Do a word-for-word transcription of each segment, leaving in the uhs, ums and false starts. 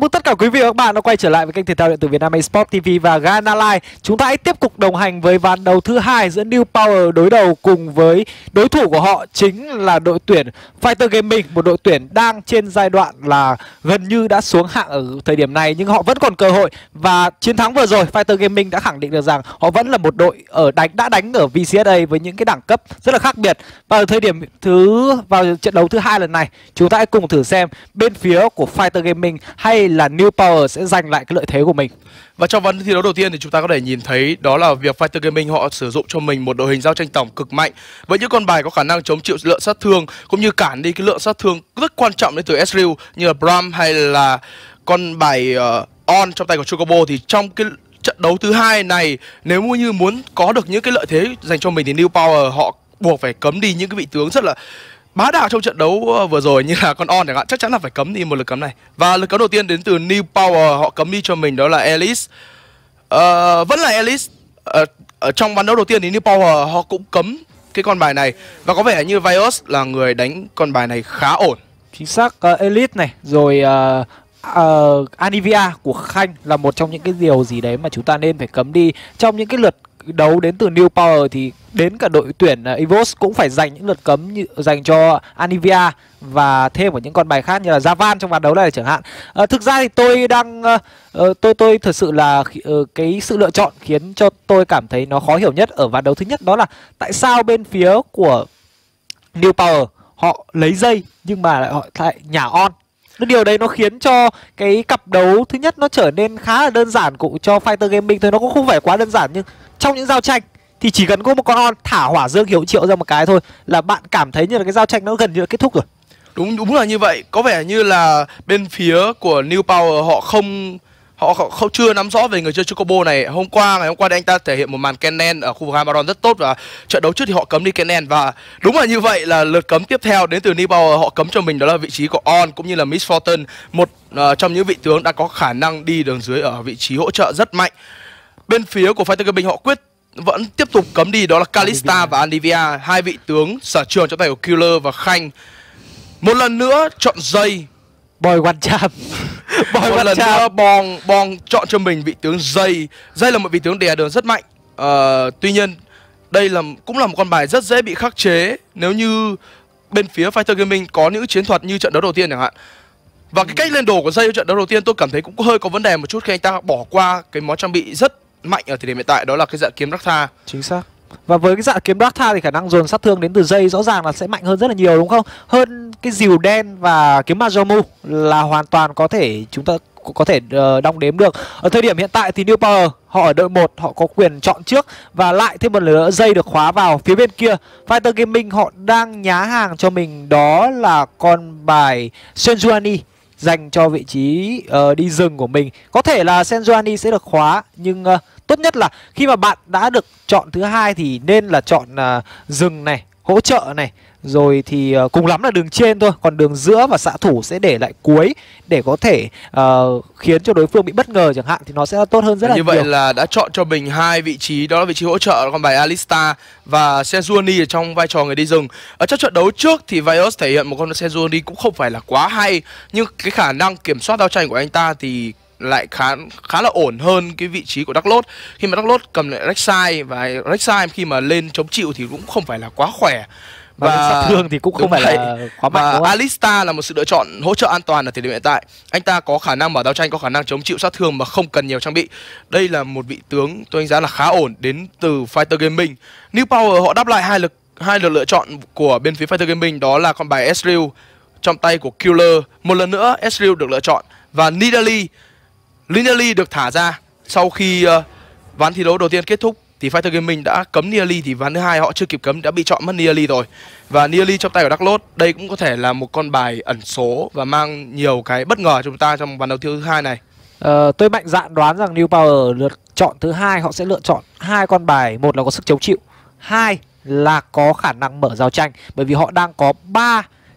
mừng tất cả quý vị và các bạn đã quay trở lại với kênh thể thao điện tử Việt Nam Esports ti vi và Gana Live. Chúng ta hãy tiếp tục đồng hành với ván đấu thứ hai giữa New Power đối đầu cùng với đối thủ của họ chính là đội tuyển Fighter Gaming, một đội tuyển đang trên giai đoạn là gần như đã xuống hạng ở thời điểm này nhưng họ vẫn còn cơ hội. Và chiến thắng vừa rồi, Fighter Gaming đã khẳng định được rằng họ vẫn là một đội ở đánh đã đánh ở vê xê ét a với những cái đẳng cấp rất là khác biệt. Và ở thời điểm thứ vào trận đấu thứ hai lần này, chúng ta hãy cùng thử xem bên phía của Fighter Gaming hay là New Power sẽ giành lại cái lợi thế của mình. Và trong ván thi đấu đầu tiên thì chúng ta có thể nhìn thấy đó là việc Fighter Gaming họ sử dụng cho mình một đội hình giao tranh tổng cực mạnh với những con bài có khả năng chống chịu lượng sát thương cũng như cản đi cái lượng sát thương rất quan trọng đến từ Ezreal như là Braum hay là con bài uh, On trong tay của Chocobo. Thì trong cái trận đấu thứ hai này, nếu như muốn có được những cái lợi thế dành cho mình thì New Power họ buộc phải cấm đi những cái vị tướng rất là bá đạo trong trận đấu vừa rồi như là con On chẳng hạn, chắc chắn là phải cấm đi một lực cấm này. Và lực cấm đầu tiên đến từ New Power, họ cấm đi cho mình đó là Elise. Uh, vẫn là Elise. Uh, ở trong ván đấu đầu tiên thì New Power họ cũng cấm cái con bài này và có vẻ như Vios là người đánh con bài này khá ổn. Chính xác, uh, Elite này rồi uh, uh, Anivia của Khanh là một trong những cái điều gì đấy mà chúng ta nên phải cấm đi trong những cái lượt đấu đến từ New Power. Thì đến cả đội tuyển uh, Evos cũng phải dành những lượt cấm như, dành cho Anivia và thêm ở những con bài khác như là Javan trong ván đấu này chẳng hạn. Uh, thực ra thì tôi đang uh, uh, tôi tôi thật sự là uh, cái sự lựa chọn khiến cho tôi cảm thấy nó khó hiểu nhất ở ván đấu thứ nhất đó là tại sao bên phía của New Power họ lấy dây nhưng mà lại họ lại nhả On. Điều đấy nó khiến cho cái cặp đấu thứ nhất nó trở nên khá là đơn giản cũng cho Fighter Gaming thôi, nó cũng không phải quá đơn giản nhưng trong những giao tranh thì chỉ cần có một con On thả hỏa dương hiệu triệu ra một cái thôi là bạn cảm thấy như là cái giao tranh nó gần như là kết thúc rồi. Đúng đúng là như vậy. Có vẻ như là bên phía của New Power họ không họ không chưa nắm rõ về người chơi Chocobo này. Hôm qua ngày hôm qua thì anh ta thể hiện một màn Kennen ở khu vực Hamaron rất tốt và trận đấu trước thì họ cấm đi Kennen và đúng là như vậy, là lượt cấm tiếp theo đến từ New Power họ cấm cho mình đó là vị trí của On cũng như là Miss Fortune, một uh, trong những vị tướng đã có khả năng đi đường dưới ở vị trí hỗ trợ rất mạnh. Bên phía của Fighter Gaming họ quyết vẫn tiếp tục cấm đi đó là Kalista Anivia và Anivia, hai vị tướng sở trường trong tay của Killer và Khanh. Một lần nữa chọn dây Boy One Champ. Boy một lần nữa Bong Bong chọn cho mình vị tướng dây. Dây là một vị tướng đè đường rất mạnh. Uh, tuy nhiên đây là cũng là một con bài rất dễ bị khắc chế nếu như bên phía Fighter Gaming có những chiến thuật như trận đấu đầu tiên chẳng hạn. Và cái cách lên đồ của dây ở trận đấu đầu tiên tôi cảm thấy cũng hơi có vấn đề một chút khi anh ta bỏ qua cái món trang bị rất mạnh ở thời điểm hiện tại, đó là cái dạ kiếm Rakta. Chính xác. Và với cái dạ kiếm Rakta thì khả năng dồn sát thương đến từ dây rõ ràng là sẽ mạnh hơn rất là nhiều đúng không? Hơn cái rìu đen và kiếm Majomu là hoàn toàn có thể chúng ta có thể uh, đong đếm được. Ở thời điểm hiện tại thì New Power họ ở đội một, họ có quyền chọn trước và lại thêm một lần nữa dây được khóa vào. Phía bên kia Fighter Gaming họ đang nhá hàng cho mình đó là con bài Senjuani dành cho vị trí uh, đi rừng của mình. Có thể là Senjuani sẽ được khóa nhưng uh, tốt nhất là khi mà bạn đã được chọn thứ hai thì nên là chọn uh, rừng này, hỗ trợ này, rồi thì uh, cùng lắm là đường trên thôi, còn đường giữa và xạ thủ sẽ để lại cuối để có thể uh, khiến cho đối phương bị bất ngờ chẳng hạn, thì nó sẽ tốt hơn rất là như nhiều. Như vậy là đã chọn cho mình hai vị trí, đó là vị trí hỗ trợ con bài Alista và Senjuani ở trong vai trò người đi rừng. Ở trong trận đấu trước thì Vios thể hiện một con Senjuani cũng không phải là quá hay, nhưng cái khả năng kiểm soát giao tranh của anh ta thì lại khá khá là ổn hơn cái vị trí của Darklord. Khi mà Darklord cầm lại Rek'Sai và Rek'Sai khi mà lên chống chịu thì cũng không phải là quá khỏe. Và, và sát thương thì cũng không phải vậy. là quá mạnh. Và Alista là một sự lựa chọn hỗ trợ an toàn ở thời điểm hiện tại. Anh ta có khả năng mở giao tranh, có khả năng chống chịu sát thương mà không cần nhiều trang bị. Đây là một vị tướng tôi đánh giá là khá ổn đến từ Fighter Gaming. New Power họ đáp lại hai lực hai lượt lựa chọn của bên phía Fighter Gaming, đó là con bài Ezreal trong tay của Killer. Một lần nữa Ezreal được lựa chọn và Nidalee Nidalee được thả ra sau khi uh, ván thi đấu đầu tiên kết thúc. Thì Fighter Gaming đã cấm Nidalee thì ván thứ hai họ chưa kịp cấm đã bị chọn mất Nidalee rồi. Và Nidalee trong tay của Darklord, đây cũng có thể là một con bài ẩn số và mang nhiều cái bất ngờ cho chúng ta trong ván đấu thứ hai này. Ờ, tôi mạnh dạn đoán rằng New Power lượt chọn thứ hai họ sẽ lựa chọn hai con bài, một là có sức chống chịu, hai là có khả năng mở giao tranh, bởi vì họ đang có ba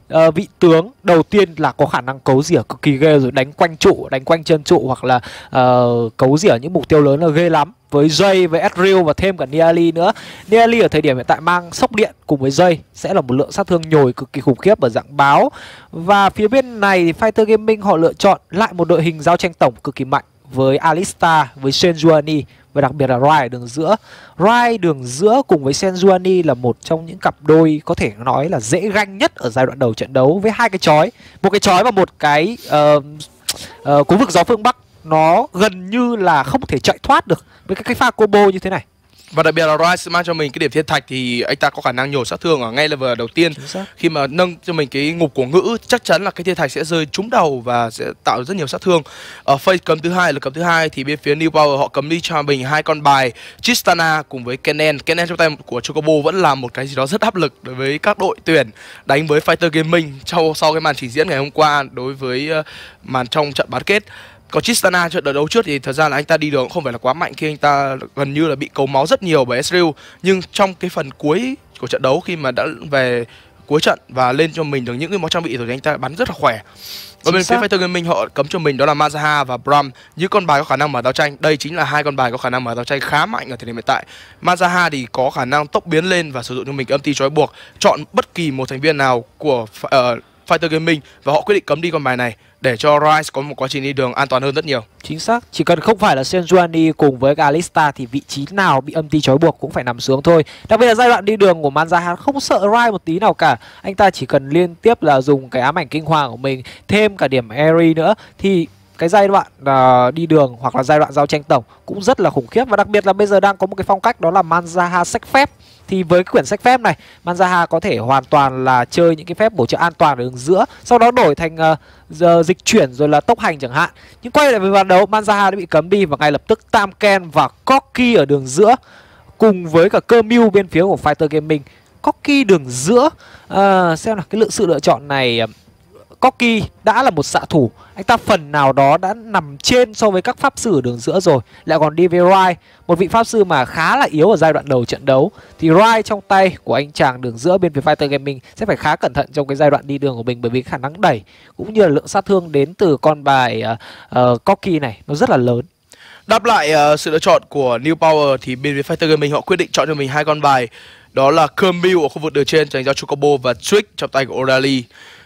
uh, vị tướng đầu tiên là có khả năng cấu rỉa cực kỳ ghê rồi, đánh quanh trụ, đánh quanh chân trụ hoặc là uh, cấu rỉa những mục tiêu lớn là ghê lắm. Với Jay, với Ezreal và thêm cả Niali nữa. Niali ở thời điểm hiện tại mang sốc điện cùng với Jay sẽ là một lượng sát thương nhồi cực kỳ khủng khiếp ở dạng báo. Và phía bên này thì Fighter Gaming họ lựa chọn lại một đội hình giao tranh tổng cực kỳ mạnh với Alistar, với Sejuani và đặc biệt là Rai ở đường giữa. Rai đường giữa cùng với Sejuani là một trong những cặp đôi có thể nói là dễ ganh nhất ở giai đoạn đầu trận đấu, với hai cái chói, một cái chói và một cái uh, uh, cú vực gió phương Bắc nó gần như là không thể chạy thoát được với cái pha combo như thế này. Và đặc biệt là Rise mang cho mình cái điểm thiên thạch thì anh ta có khả năng nhổ sát thương ở ngay level đầu tiên. Khi mà nâng cho mình cái ngục của ngữ, chắc chắn là cái thiên thạch sẽ rơi trúng đầu và sẽ tạo rất nhiều sát thương. Ở phase cấm thứ hai là cấm thứ hai thì bên phía New Power họ cấm đi cho mình hai con bài Tristana cùng với Kennen. Kennen trong tay của Chocobo vẫn là một cái gì đó rất áp lực đối với các đội tuyển đánh với Fighter Gaming sau sau cái màn trình diễn ngày hôm qua đối với uh, màn trong trận bán kết. Còn Tristana trận đấu trước thì thật ra là anh ta đi đường cũng không phải là quá mạnh khi anh ta gần như là bị cấu máu rất nhiều bởi Ezreal. Nhưng trong cái phần cuối của trận đấu khi mà đã về cuối trận và lên cho mình được những cái món trang bị rồi thì anh ta bắn rất là khỏe. Và bên phía Fighter Gaming họ cấm cho mình đó là Mazaha và Braum, những con bài có khả năng mở giao tranh. Đây chính là hai con bài có khả năng mở giao tranh khá mạnh ở thời điểm hiện tại. Mazaha thì có khả năng tốc biến lên và sử dụng cho mình âm ti trói buộc, chọn bất kỳ một thành viên nào của uh, Fighter Gaming và họ quyết định cấm đi con bài này để cho Rise có một quá trình đi đường an toàn hơn rất nhiều. Chính xác, chỉ cần không phải là Sejuani cùng với Alistar thì vị trí nào bị âm ti trói buộc cũng phải nằm xuống thôi. Đặc biệt là giai đoạn đi đường của Mazaha không sợ Rise một tí nào cả. Anh ta chỉ cần liên tiếp là dùng cái ám ảnh kinh hoàng của mình, thêm cả điểm Airy nữa thì cái giai đoạn uh, đi đường hoặc là giai đoạn giao tranh tổng cũng rất là khủng khiếp. Và đặc biệt là bây giờ đang có một cái phong cách đó là Mazaha sách phép. Thì với cái quyển sách phép này, Mazaha có thể hoàn toàn là chơi những cái phép bổ trợ an toàn ở đường giữa, sau đó đổi thành uh, dịch chuyển rồi là tốc hành chẳng hạn. Nhưng quay lại với ván đấu, Mazaha đã bị cấm đi và ngay lập tức Tamken và Corki ở đường giữa cùng với cả cơ mưu bên phía của Fighter Gaming. Corki đường giữa, uh, xem là cái lượng sự lựa chọn này. Corki đã là một xạ thủ, anh ta phần nào đó đã nằm trên so với các pháp sư ở đường giữa rồi, lại còn đi với Rai, một vị pháp sư mà khá là yếu ở giai đoạn đầu trận đấu. Thì Rai trong tay của anh chàng đường giữa bên phía Fighter Gaming sẽ phải khá cẩn thận trong cái giai đoạn đi đường của mình, bởi vì khả năng đẩy cũng như là lượng sát thương đến từ con bài uh, uh, Corki này nó rất là lớn. Đáp lại uh, sự lựa chọn của New Power thì bên phía Fighter Gaming họ quyết định chọn cho mình hai con bài, đó là Kermil ở khu vực đường trên dành cho Chocobo và Trick trong tay của Orali.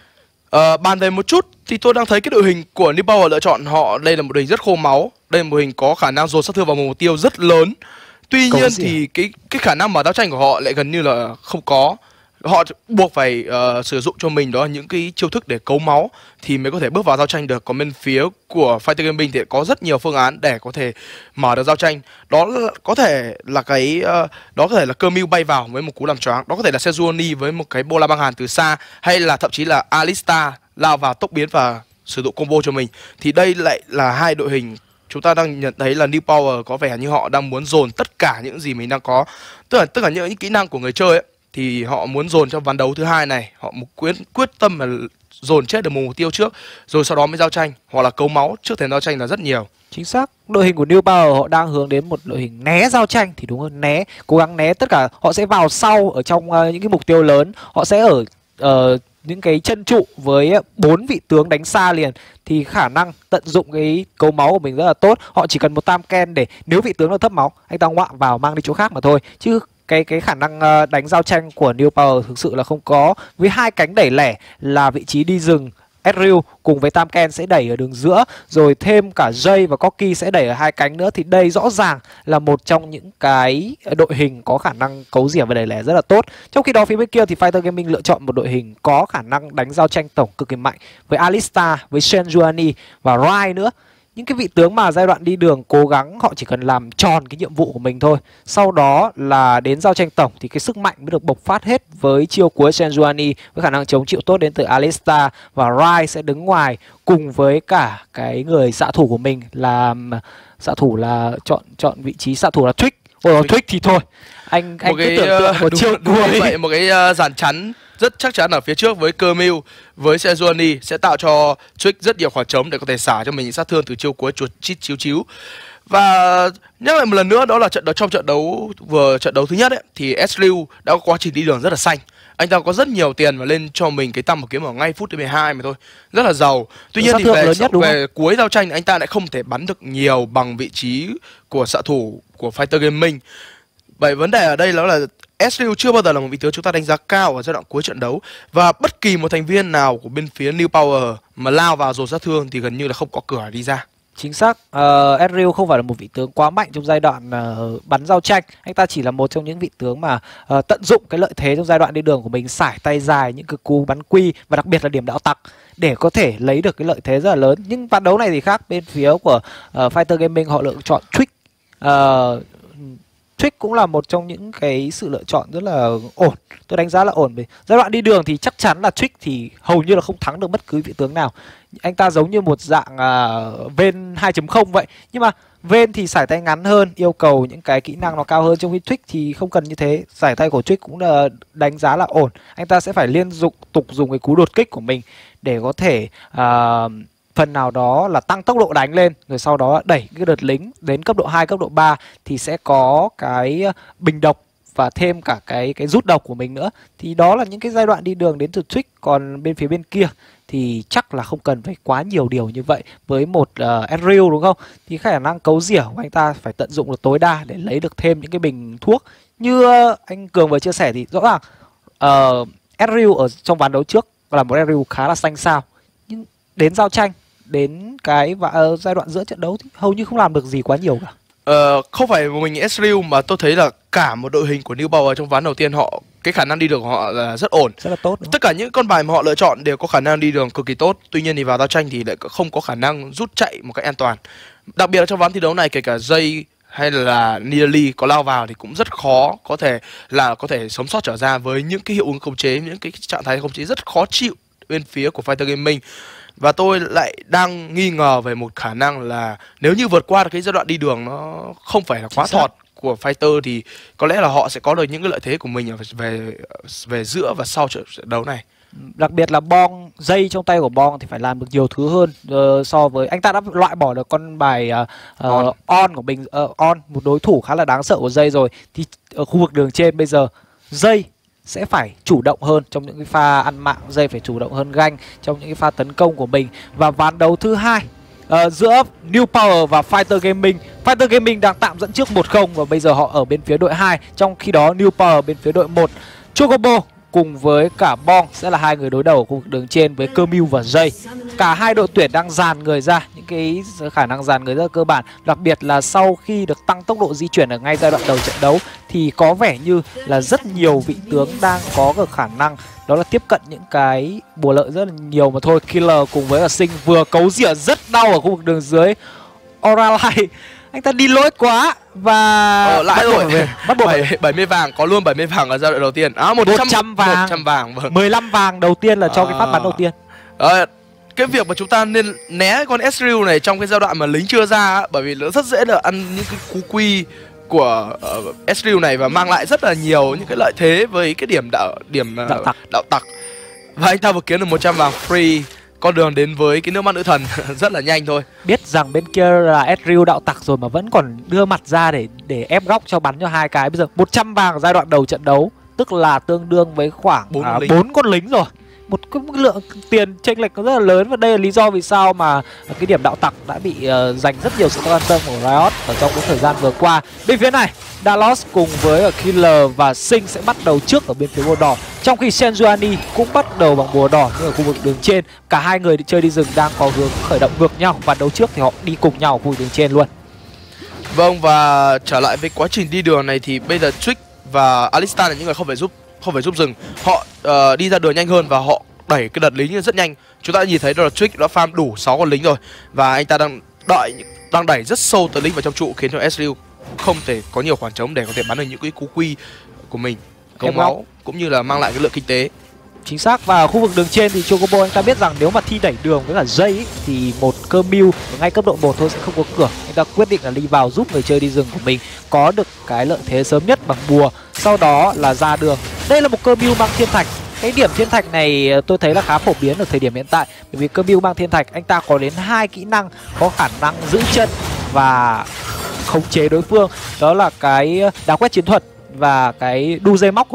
Uh, bàn về một chút thì tôi đang thấy cái đội hình của New Power lựa chọn họ đây là một đội hình rất khô máu, đây là một hình có khả năng dồn sát thương vào một mục tiêu rất lớn. Tuy nhiên thì cái cái khả năng mở giao tranh của họ lại gần như là không có. Họ buộc phải uh, sử dụng cho mình đó những cái chiêu thức để cấu máu thì mới có thể bước vào giao tranh được. Còn bên phía của Fighter Gaming thì có rất nhiều phương án để có thể mở được giao tranh. Đó là, có thể là cái uh, đó có thể là Kermil bay vào với một cú làm choáng, đó có thể là Sejuani với một cái bola băng hàn từ xa, hay là thậm chí là Alistar lao vào tốc biến và sử dụng combo cho mình. Thì đây lại là hai đội hình chúng ta đang nhận thấy là New Power có vẻ như họ đang muốn dồn tất cả những gì mình đang có, tức là tất cả những, những kỹ năng của người chơi ấy, thì họ muốn dồn trong ván đấu thứ hai này, họ một quyết quyết tâm là dồn chết được một mục tiêu trước, rồi sau đó mới giao tranh hoặc là cấu máu trước thềm giao tranh là rất nhiều. Chính xác, đội hình của New Power họ đang hướng đến một đội hình né giao tranh thì đúng hơn, né, cố gắng né tất cả. Họ sẽ vào sau ở trong uh, những cái mục tiêu lớn, họ sẽ ở uh, những cái chân trụ với bốn vị tướng đánh xa liền thì khả năng tận dụng cái cấu máu của mình rất là tốt. Họ chỉ cần một Tamken để nếu vị tướng nó thấp máu, anh ta ngoạm vào mang đi chỗ khác mà thôi, chứ cái cái khả năng đánh giao tranh của New Power thực sự là không có. Với hai cánh đẩy lẻ là vị trí đi rừng Ezreal cùng với Tamken sẽ đẩy ở đường giữa, rồi thêm cả Jay và Corki sẽ đẩy ở hai cánh nữa, thì đây rõ ràng là một trong những cái đội hình có khả năng cấu rỉa và đẩy lẻ rất là tốt. Trong khi đó phía bên kia thì Fighter Gaming lựa chọn một đội hình có khả năng đánh giao tranh tổng cực kỳ mạnh với Alistar, với Sejuani và Rai nữa. Những cái vị tướng mà giai đoạn đi đường cố gắng họ chỉ cần làm tròn cái nhiệm vụ của mình thôi. Sau đó là đến giao tranh tổng thì cái sức mạnh mới được bộc phát hết với chiêu cuối Sejuani với khả năng chống chịu tốt đến từ Alistar, và Rai sẽ đứng ngoài cùng với cả cái người xạ thủ của mình là xạ thủ là chọn chọn vị trí xạ thủ là Trick. Ôi Trick thì thôi. Anh anh một cái, cứ tưởng tượng một chiêu đùa vậy, một cái uh, dàn chắn rất chắc chắn ở phía trước với Kermil, với Sejuani sẽ tạo cho Trick rất nhiều khoảng trống để có thể xả cho mình những sát thương từ chiêu cuối chuột chít chiếu chiếu. Và nhắc lại một lần nữa, đó là trận đấu trong trận đấu vừa trận đấu thứ nhất ấy, thì Ezreal đã có quá trình đi đường rất là xanh. anh ta có rất nhiều tiền và lên cho mình cái tăm một kiếm ở ngay phút thứ mười hai mà thôi, rất là giàu. Tuy nhiên thì về, lớn nhất, về cuối giao tranh anh ta lại không thể bắn được nhiều bằng vị trí của xạ thủ của Fighter Gaming. Vậy vấn đề ở đây đó là Ezreal chưa bao giờ là một vị tướng chúng ta đánh giá cao ở giai đoạn cuối trận đấu, và bất kỳ một thành viên nào của bên phía New Power mà lao vào dồn sát thương thì gần như là không có cửa đi ra. Chính xác, uh, Ezreal không phải là một vị tướng quá mạnh trong giai đoạn uh, bắn giao tranh. Anh ta chỉ là một trong những vị tướng mà uh, tận dụng cái lợi thế trong giai đoạn đi đường của mình, sải tay dài những cái cú bắn quy và đặc biệt là điểm đạo tặc để có thể lấy được cái lợi thế rất là lớn. Nhưng ván đấu này thì khác, bên phía của uh, Fighter Gaming họ lựa chọn Trick. Uh, Trick cũng là một trong những cái sự lựa chọn rất là ổn. Tôi đánh giá là ổn. Về giai đoạn đi đường thì chắc chắn là Trick thì hầu như là không thắng được bất cứ vị tướng nào. Anh ta giống như một dạng uh, Vayne hai chấm không vậy. Nhưng mà Vayne thì sải tay ngắn hơn, yêu cầu những cái kỹ năng nó cao hơn, trong khi Trick thì không cần như thế. Sải tay của Trick cũng là đánh giá là ổn. Anh ta sẽ phải liên tục tục dùng cái cú đột kích của mình để có thể uh, phần nào đó là tăng tốc độ đánh lên, rồi sau đó đẩy cái đợt lính đến cấp độ hai, cấp độ ba thì sẽ có cái bình độc và thêm cả cái cái rút độc của mình nữa. Thì đó là những cái giai đoạn đi đường đến từ Trick. Còn bên phía bên kia thì chắc là không cần phải quá nhiều điều như vậy. Với một uh, Ezreal đúng không? Thì khả năng cấu rỉa của anh ta phải tận dụng được tối đa để lấy được thêm những cái bình thuốc. Như uh, anh Cường vừa chia sẻ thì rõ ràng uh, Ezreal ở trong ván đấu trước là một Ezreal khá là xanh xao. Nhưng đến giao tranh, đến cái và uh, giai đoạn giữa trận đấu thì hầu như không làm được gì quá nhiều cả. Ờ, không phải một mình Ezreal mà tôi thấy là cả một đội hình của New Power trong ván đầu tiên họ cái khả năng đi đường của họ là rất ổn, rất là tốt. Tất cả những con bài mà họ lựa chọn đều có khả năng đi đường cực kỳ tốt. Tuy nhiên thì vào giao tranh thì lại không có khả năng rút chạy một cách an toàn. Đặc biệt là trong ván thi đấu này, kể cả Jay hay là Nidalee có lao vào thì cũng rất khó có thể là có thể sống sót trở ra với những cái hiệu ứng khống chế, những cái trạng thái khống chế rất khó chịu bên phía của Fighter Gaming. Và tôi lại đang nghi ngờ về một khả năng là nếu như vượt qua được cái giai đoạn đi đường nó không phải là quá thọt của Fighter thì có lẽ là họ sẽ có được những cái lợi thế của mình về về giữa và sau trận đấu này. Đặc biệt là Bong, dây trong tay của Bong thì phải làm được nhiều thứ hơn uh, so với anh ta đã loại bỏ được con bài uh, uh, on. on của mình, uh, on một đối thủ khá là đáng sợ của dây rồi. Thì ở khu vực đường trên bây giờ dây sẽ phải chủ động hơn trong những cái pha ăn mạng, dây phải chủ động hơn Ganh trong những cái pha tấn công của mình. Và ván đấu thứ hai uh, giữa New Power và Fighter Gaming. Fighter Gaming đang tạm dẫn trước một không và bây giờ họ ở bên phía đội hai, trong khi đó New Power bên phía đội một. Chocobo cùng với cả Bong sẽ là hai người đối đầu ở khu vực đường trên với Cơ Mưu và Jay. Cả hai đội tuyển đang dàn người ra, những cái khả năng dàn người rất là cơ bản. Đặc biệt là sau khi được tăng tốc độ di chuyển ở ngay giai đoạn đầu trận đấu thì có vẻ như là rất nhiều vị tướng đang có được khả năng đó là tiếp cận những cái bùa lợi rất là nhiều mà thôi. Killer cùng với cả Sinh vừa cấu rỉa rất đau ở khu vực đường dưới. Oralai anh ta đi lỗi quá và ờ, lại rồi về bắt buộc bảy mươi vàng, có luôn bảy mươi vàng ở giai đoạn đầu tiên. À một trăm vàng, một trăm vàng vâng. mười lăm vàng đầu tiên là cho à, cái phát bắn đầu tiên. À, cái việc mà chúng ta nên né con Ezreal này trong cái giai đoạn mà lính chưa ra, bởi vì nó rất dễ là ăn những cái cú quy của uh, Ezreal này và mang lại rất là nhiều những cái lợi thế với cái điểm đạo điểm uh, đạo, tặc. đạo tặc. Và anh ta vừa kiếm được một trăm vàng free, con đường đến với cái nước mắt nữ thần rất là nhanh thôi. Biết rằng bên kia là Ezreal đạo tặc rồi mà vẫn còn đưa mặt ra để để ép góc cho bắn cho hai cái. Bây giờ một trăm vàng ở giai đoạn đầu trận đấu, tức là tương đương với khoảng bốn à, con lính rồi. Một cái lượng tiền chênh lệch rất là lớn, và đây là lý do vì sao mà cái điểm đạo tặc đã bị uh, dành rất nhiều sự quan tâm của Riot ở trong cái thời gian vừa qua. Bên phía này, Dalos cùng với Killer và Sinh sẽ bắt đầu trước ở bên phía bùa đỏ, trong khi Sejuani cũng bắt đầu bằng bùa đỏ nhưng ở khu vực đường trên. Cả hai người đi chơi đi rừng đang có hướng khởi động ngược nhau, và đấu trước thì họ đi cùng nhau ở khu vực đường trên luôn. Vâng, và trở lại với quá trình đi đường này thì bây giờ Trick và Alistar là những người không phải giúp không phải giúp rừng, họ uh, đi ra đường nhanh hơn và họ đẩy cái đợt lính rất nhanh. Chúng ta đã nhìn thấy đó là Trick đã farm đủ sáu con lính rồi và anh ta đang đợi đang đẩy rất sâu tới lính vào trong trụ, khiến cho Ezreal không thể có nhiều khoảng trống để có thể bắn được những cái cú quy của mình, cống máu cũng như là mang lại cái lượng kinh tế. Chính xác. Và khu vực đường trên thì Chocobo anh ta biết rằng nếu mà thi đẩy đường với cả Jay ấy, thì một Cơ Mưu ngay cấp độ một thôi sẽ không có cửa. Anh ta quyết định là đi vào giúp người chơi đi rừng của mình có được cái lợi thế sớm nhất bằng bùa, sau đó là ra đường. Đây là một Cơ Mưu mang thiên thạch. Cái điểm thiên thạch này tôi thấy là khá phổ biến ở thời điểm hiện tại, bởi vì Cơ Mưu mang thiên thạch anh ta có đến hai kỹ năng có khả năng giữ chân và khống chế đối phương, đó là cái đá quét chiến thuật và cái đu dây móc của mình.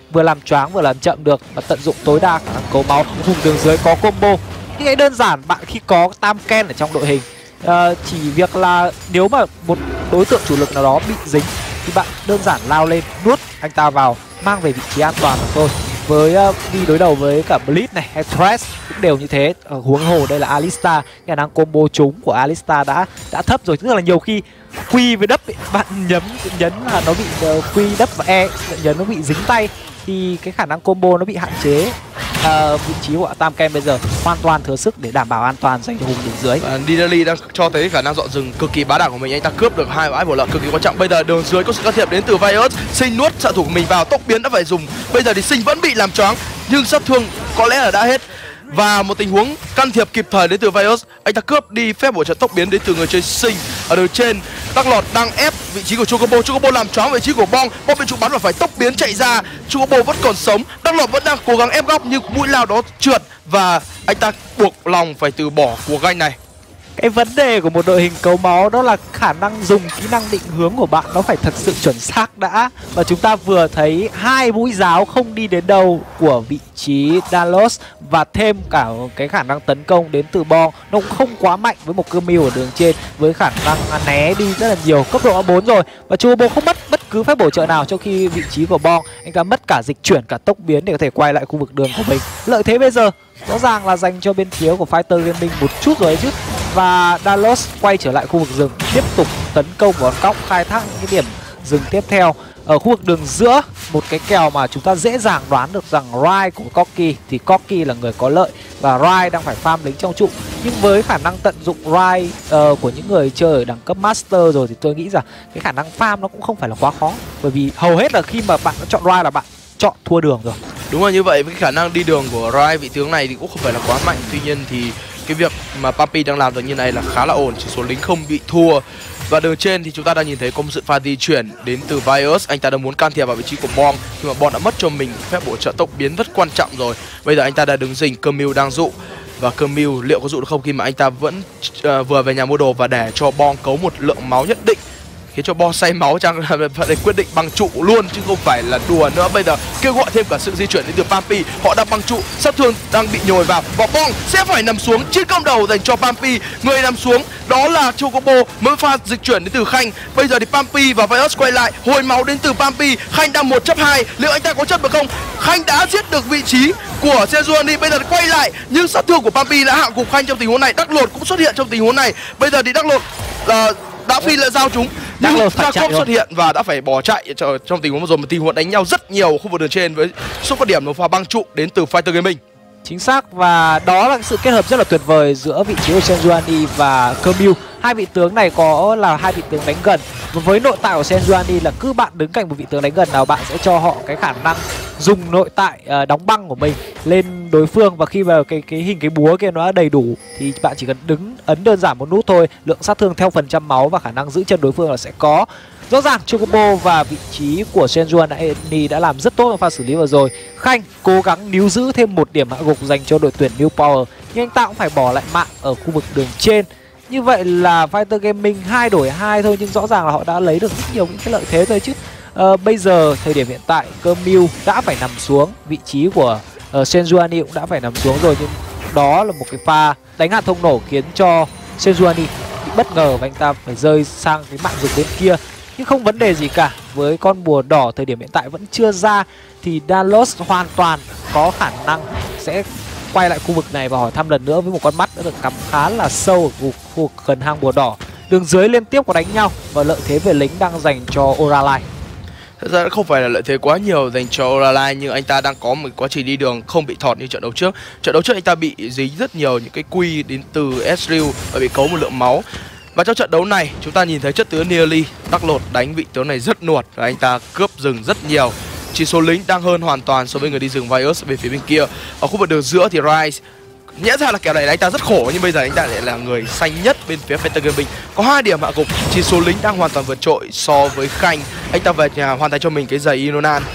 vừa làm choáng vừa làm chậm được và tận dụng tối đa khả năng cấu máu. Vùng đường dưới có combo, những cái đơn giản bạn khi có Tam Ken ở trong đội hình. Uh, chỉ việc là nếu mà một đối tượng chủ lực nào đó bị dính thì bạn đơn giản lao lên nuốt anh ta vào, mang về vị trí an toàn mà thôi. Với uh, đi đối đầu với cả Blitz này hay Thresh cũng đều như thế. uh, Huống hồ đây là Alistar, khả năng combo trúng của Alistar đã đã thấp rồi, tức là nhiều khi Q với đất bạn nhấn nhấn là nó bị uh, Q đất và E nhấn nó bị dính tay thì cái khả năng combo nó bị hạn chế. Uh, vị trí của Tam Ken bây giờ hoàn toàn thừa sức để đảm bảo an toàn dành cho vùng đường dưới. uh, Nidalee đang cho thấy khả năng dọn rừng cực kỳ bá đạo của mình, anh ta cướp được hai bãi bổ lợn cực kỳ quan trọng. Bây giờ đường dưới có sự can thiệp đến từ Virus, Sinh nuốt xạ thủ của mình vào, tốc biến đã phải dùng. Bây giờ thì Sinh vẫn bị làm choáng nhưng sát thương có lẽ là đã hết. Và một tình huống can thiệp kịp thời đến từ Virus, anh ta cướp đi phép bổ trợ tốc biến đến từ người chơi Sinh. Ở đường trên, Đắc Lọt đang ép vị trí của Chocobo, Chocobo làm choáng vị trí của Bong, Bong bị trụ bắn và phải tốc biến chạy ra. Chocobo vẫn còn sống, Đắc Lọt vẫn đang cố gắng ép góc nhưng mũi lao đó trượt và anh ta buộc lòng phải từ bỏ cuộc ganh này. Cái vấn đề của một đội hình cấu máu đó là khả năng dùng kỹ năng định hướng của bạn nó phải thật sự chuẩn xác đã. Và chúng ta vừa thấy hai mũi giáo không đi đến đâu của vị trí Dalos và thêm cả cái khả năng tấn công đến từ Bong nó cũng không quá mạnh với một cơ mưu ở đường trên với khả năng né đi rất là nhiều, cấp độ A bốn rồi. Và Chocobo không mất bất cứ phép bổ trợ nào, trong khi vị trí của Bong anh ta mất cả dịch chuyển cả tốc biến để có thể quay lại khu vực đường của mình. Lợi thế bây giờ rõ ràng là dành cho bên phía của Fighter Gaming một chút rồi ấy chứ. Và Dalos quay trở lại khu vực rừng, tiếp tục tấn công vào góc, khai thác những cái điểm rừng tiếp theo. Ở khu vực đường giữa, một cái kèo mà chúng ta dễ dàng đoán được rằng Rai của Corki thì Corki là người có lợi và Rai đang phải farm lính trong trụ. Nhưng với khả năng tận dụng Rai uh, của những người chơi ở đẳng cấp Master rồi thì tôi nghĩ rằng cái khả năng farm nó cũng không phải là quá khó. Bởi vì hầu hết là khi mà bạn đã chọn Rai là bạn chọn thua đường rồi. Đúng là như vậy, với cái khả năng đi đường của Rai vị tướng này thì cũng không phải là quá mạnh. Tuy nhiên thì cái việc mà Papi đang làm được như này là khá là ổn, chỉ số lính không bị thua. Và đường trên thì chúng ta đang nhìn thấy có một sự pha di chuyển đến từ Virus, anh ta đang muốn can thiệp vào vị trí của Bong nhưng mà Bong đã mất cho mình phép bổ trợ tốc biến rất quan trọng rồi. Bây giờ anh ta đã đứng rình, Camille đang dụ và Camille liệu có dụ được không khi mà anh ta vẫn uh, vừa về nhà mua đồ và để cho Bong cấu một lượng máu nhất định, khiến cho Bong say máu chăng là phải quyết định băng trụ luôn chứ không phải là đùa nữa. Bây giờ kêu gọi thêm cả sự di chuyển đến từ Pampi, họ đang băng trụ, sát thương đang bị nhồi vào và Bong sẽ phải nằm xuống trên công đầu dành cho Pampi. Người nằm xuống đó là Chocobo, mới pha dịch chuyển đến từ Khanh. Bây giờ thì Pampi và Virus quay lại, hồi máu đến từ Pampi. Khanh đang một chấp hai, liệu anh ta có chấp được không? Khanh đã giết được vị trí của Sejuani, bây giờ quay lại nhưng sát thương của Pampi đã hạ gục Khanh trong tình huống này. Đắc Lột cũng xuất hiện trong tình huống này. Bây giờ thì Đắc Lột uh, đã phi lại giao chúng nhưng Jacob xuất hiện và đã phải bỏ chạy trong tình huống vừa rồi, một tình huống đánh nhau rất nhiều khu vực đường trên với số có điểm một pha băng trụ đến từ Fighter Gaming. Chính xác, và đó là sự kết hợp rất là tuyệt vời giữa vị trí của Sejuani và Camille. Hai vị tướng này có là hai vị tướng đánh gần. Và với nội tại của Sejuani là cứ bạn đứng cạnh một vị tướng đánh gần nào bạn sẽ cho họ cái khả năng dùng nội tại uh, đóng băng của mình lên đối phương, và khi mà cái cái hình cái búa kia nó đầy đủ thì bạn chỉ cần đứng ấn đơn giản một nút thôi, lượng sát thương theo phần trăm máu và khả năng giữ chân đối phương là sẽ có. Rõ ràng Chocobo và vị trí của Sejuani đã làm rất tốt trong pha xử lý vừa rồi. Khanh cố gắng níu giữ thêm một điểm hạ gục dành cho đội tuyển New Power, nhưng anh ta cũng phải bỏ lại mạng ở khu vực đường trên. Như vậy là Fighter Gaming hai đổi hai thôi, nhưng rõ ràng là họ đã lấy được rất nhiều những cái lợi thế rồi chứ. À, bây giờ thời điểm hiện tại Camille đã phải nằm xuống, vị trí của uh, Sejuani cũng đã phải nằm xuống rồi, nhưng đó là một cái pha đánh hạt thông nổ khiến cho Sejuani bị bất ngờ và anh ta phải rơi sang cái mạng rừng bên kia. Nhưng không vấn đề gì cả, với con bùa đỏ thời điểm hiện tại vẫn chưa ra thì Dalos hoàn toàn có khả năng sẽ quay lại khu vực này và hỏi thăm lần nữa với một con mắt đã được cắm khá là sâu ở khu vực gần hang bùa đỏ. Đường dưới liên tiếp có đánh nhau và lợi thế về lính đang dành cho Oralai. Thật ra không phải là lợi thế quá nhiều dành cho Oralai, nhưng anh ta đang có một quá trình đi đường không bị thọt như trận đấu trước. Trận đấu trước anh ta bị dính rất nhiều những cái quy đến từ Ezreal và bị cấu một lượng máu. Và trong trận đấu này chúng ta nhìn thấy chất tướng Nidalee, Đắc Lột đánh vị tướng này rất nuột và anh ta cướp rừng rất nhiều. Chỉ số lính đang hơn hoàn toàn so với người đi rừng Virus về phía bên kia. Ở khu vực đường giữa thì Rise nhẽ ra là kèo này anh ta rất khổ, nhưng bây giờ anh ta lại là người xanh nhất bên phía Fighter Gaming, có hai điểm hạ gục. Chỉ số lính đang hoàn toàn vượt trội so với Khanh. Anh ta về nhà hoàn thành cho mình cái giày Inonan.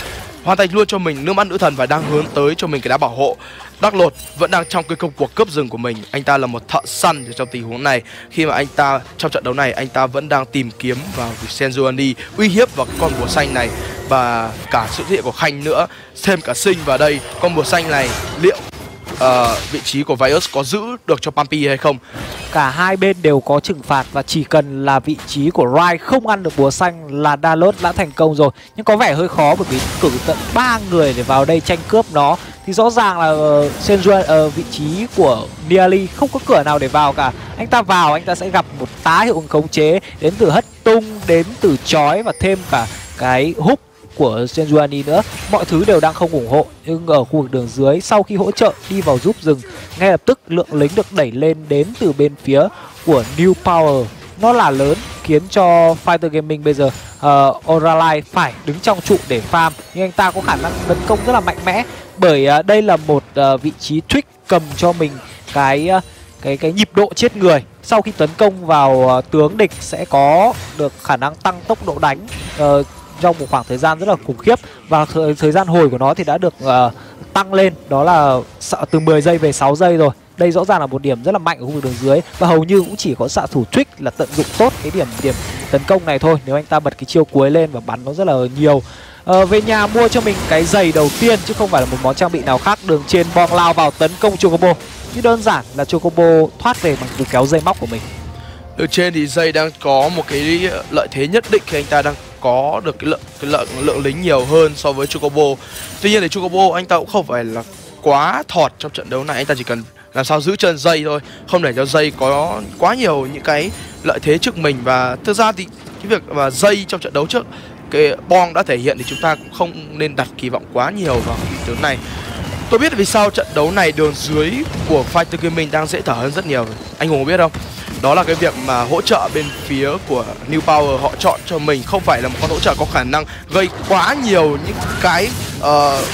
hoàn thành luôn cho mình nước mắt nữ thần và đang hướng tới cho mình cái đá bảo hộ. Đắc Lột vẫn đang trong cái công cuộc cướp rừng của mình. Anh ta là một thợ săn trong tình huống này. Khi mà anh ta trong trận đấu này anh ta vẫn đang tìm kiếm vào Sejuani, uy hiếp vào con bùa xanh này và cả sự hiện của Khanh nữa, thêm cả Sinh vào đây. Con bùa xanh này liệu uh, vị trí của Virus có giữ được cho Pumpy hay không? Cả hai bên đều có trừng phạt và chỉ cần là vị trí của Rai không ăn được búa xanh là Dalot đã thành công rồi. Nhưng có vẻ hơi khó bởi vì cử tận ba người để vào đây tranh cướp nó. Thì rõ ràng là uh, Senjuan, uh, vị trí của Niali không có cửa nào để vào cả. Anh ta vào anh ta sẽ gặp một tá hiệu ứng khống chế đến từ hất tung, đến từ chói và thêm cả cái húc của Sejuani nữa. Mọi thứ đều đang không ủng hộ. Nhưng ở khu vực đường dưới, sau khi hỗ trợ đi vào giúp rừng, ngay lập tức lượng lính được đẩy lên đến từ bên phía của New Power nó là lớn, khiến cho Fighter Gaming bây giờ uh, Oralai phải đứng trong trụ để farm. Nhưng anh ta có khả năng tấn công rất là mạnh mẽ, bởi uh, đây là một uh, vị trí trick cầm cho mình cái uh, cái cái nhịp độ chết người. Sau khi tấn công vào uh, tướng địch sẽ có được khả năng tăng tốc độ đánh uh, trong một khoảng thời gian rất là khủng khiếp, và thời, thời gian hồi của nó thì đã được uh, tăng lên, đó là từ mười giây về sáu giây rồi. Đây rõ ràng là một điểm rất là mạnh ở khu vực đường dưới, và hầu như cũng chỉ có xạ thủ Trick là tận dụng tốt cái điểm điểm tấn công này thôi. Nếu anh ta bật cái chiêu cuối lên và bắn nó rất là nhiều. Uh, về nhà mua cho mình cái giày đầu tiên chứ không phải là một món trang bị nào khác. Đường trên Bong lao vào tấn công Chocobo, chứ đơn giản là Chocobo thoát về bằng cú kéo dây móc của mình. Ở trên thì Dây đang có một cái lợi thế nhất định khi anh ta đang có được cái lượng cái lượng lượng lính nhiều hơn so với Chocobo. Tuy nhiên thì Chocobo anh ta cũng không phải là quá thọt trong trận đấu này, anh ta chỉ cần làm sao giữ chân Dây thôi, không để cho Dây có quá nhiều những cái lợi thế trước mình. Và thực ra thì cái việc mà Dây trong trận đấu trước cái Bong đã thể hiện thì chúng ta cũng không nên đặt kỳ vọng quá nhiều vào trận đấu này. Tôi biết vì sao trận đấu này đường dưới của Fighter Gaming đang dễ thở hơn rất nhiều. Anh Hùng có biết không? Đó là cái việc mà hỗ trợ bên phía của New Power họ chọn cho mình không phải là một con hỗ trợ có khả năng gây quá nhiều những cái uh,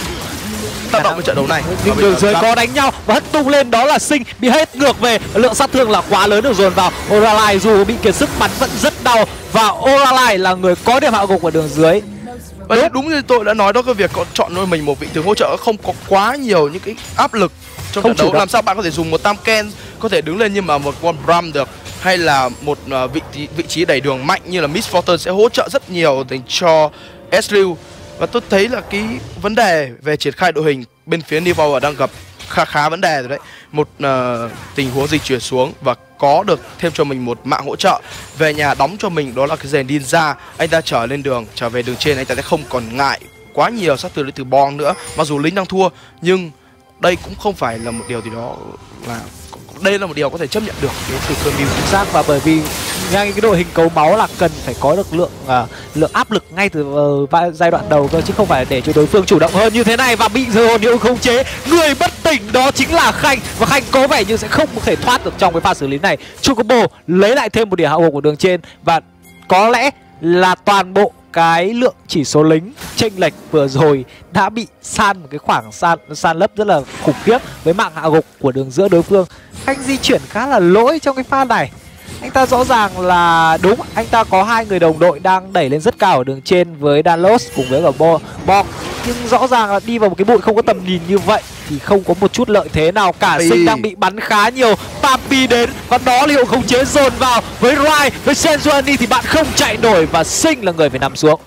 tác động với trận đấu này. Nhưng đường dưới có đánh nhau và hất tung lên, đó là Sinh bị hết ngược về, lượng sát thương là quá lớn được dồn vào. Oralai dù bị kiệt sức bắn vẫn rất đau, và Oralai là người có điểm hạ gục ở đường dưới. Và đúng, đúng như tôi đã nói đó, cái việc có chọn cho mình một vị tướng hỗ trợ không có quá nhiều những cái áp lực trong trận đấu. Làm sao bạn có thể dùng một Tam Ken có thể đứng lên nhưng mà một con Bram được, hay là một uh, vị vị trí đẩy đường mạnh như là Miss Fortune sẽ hỗ trợ rất nhiều dành cho Ezreal. Và tôi thấy là cái vấn đề về triển khai đội hình bên phía New Power đang gặp khá khá vấn đề rồi đấy. Một uh, tình huống dịch chuyển xuống và có được thêm cho mình một mạng hỗ trợ về nhà đóng cho mình, đó là cái rèn ninja. Anh ta trở lên đường, trở về đường trên, anh ta sẽ không còn ngại quá nhiều sát thương đến từ Bong nữa. Mặc dù lính đang thua nhưng đây cũng không phải là một điều gì đó là đây là một điều có thể chấp nhận được đến từ cơn mưu. Chính xác, và bởi vì ngay cái đội hình cấu máu là cần phải có được lượng uh, lượng áp lực ngay từ uh, giai đoạn đầu cơ, chứ không phải để cho đối phương chủ động hơn như thế này. Và bị giờ hồn hiệu khống chế, người bất tỉnh đó chính là Khanh, và Khanh có vẻ như sẽ không thể thoát được trong cái pha xử lý này. Chocobo lấy lại thêm một điểm hạ gục của đường trên, và có lẽ là toàn bộ cái lượng chỉ số lính chênh lệch vừa rồi đã bị san một cái khoảng san san lấp rất là khủng khiếp với mạng hạ gục của đường giữa đối phương. Khanh di chuyển khá là lỗi trong cái pha này. Anh ta rõ ràng là đúng, anh ta có hai người đồng đội đang đẩy lên rất cao ở đường trên với Dalos cùng với cả Bo, Bong, nhưng rõ ràng là đi vào một cái bụi không có tầm nhìn như vậy thì không có một chút lợi thế nào cả. Sinh đang bị bắn khá nhiều, Papi đến và đó liệu khống chế dồn vào với Rai, với Sejuani thì bạn không chạy nổi và Sinh là người phải nằm xuống.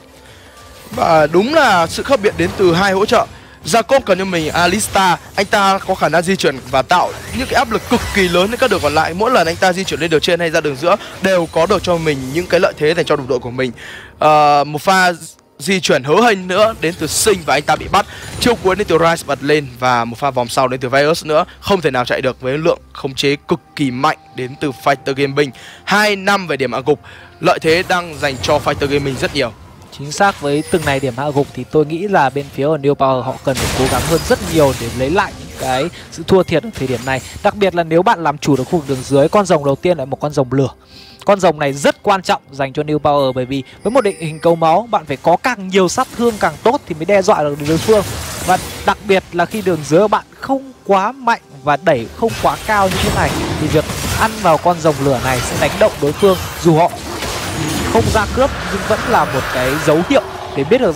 Và đúng là sự khác biệt đến từ hai hỗ trợ. Jacob cần cho mình Alistar, anh ta có khả năng di chuyển và tạo những cái áp lực cực kỳ lớn đến các đội còn lại. Mỗi lần anh ta di chuyển lên đường trên hay ra đường giữa đều có được cho mình những cái lợi thế dành cho đồng đội của mình. uh, Một pha di chuyển hớ hênh nữa đến từ Sinh và anh ta bị bắt. Chiêu cuối đến từ Rise bật lên và một pha vòng sau đến từ Virus nữa. Không thể nào chạy được với lượng khống chế cực kỳ mạnh đến từ Fighter Gaming. Hai năm về điểm hạ gục, lợi thế đang dành cho Fighter Gaming rất nhiều. Chính xác, với từng này điểm hạ gục thì tôi nghĩ là bên phía của New Power họ cần phải cố gắng hơn rất nhiều để lấy lại những cái sự thua thiệt ở thời điểm này. Đặc biệt là nếu bạn làm chủ được khu vực đường dưới. Con rồng đầu tiên là một con rồng lửa. Con rồng này rất quan trọng dành cho New Power, bởi vì với một định hình cấu máu bạn phải có càng nhiều sát thương càng tốt thì mới đe dọa được đối phương. Và đặc biệt là khi đường dưới bạn không quá mạnh và đẩy không quá cao như thế này thì việc ăn vào con rồng lửa này sẽ đánh động đối phương, dù họ không ra cướp nhưng vẫn là một cái dấu hiệu để biết được rằng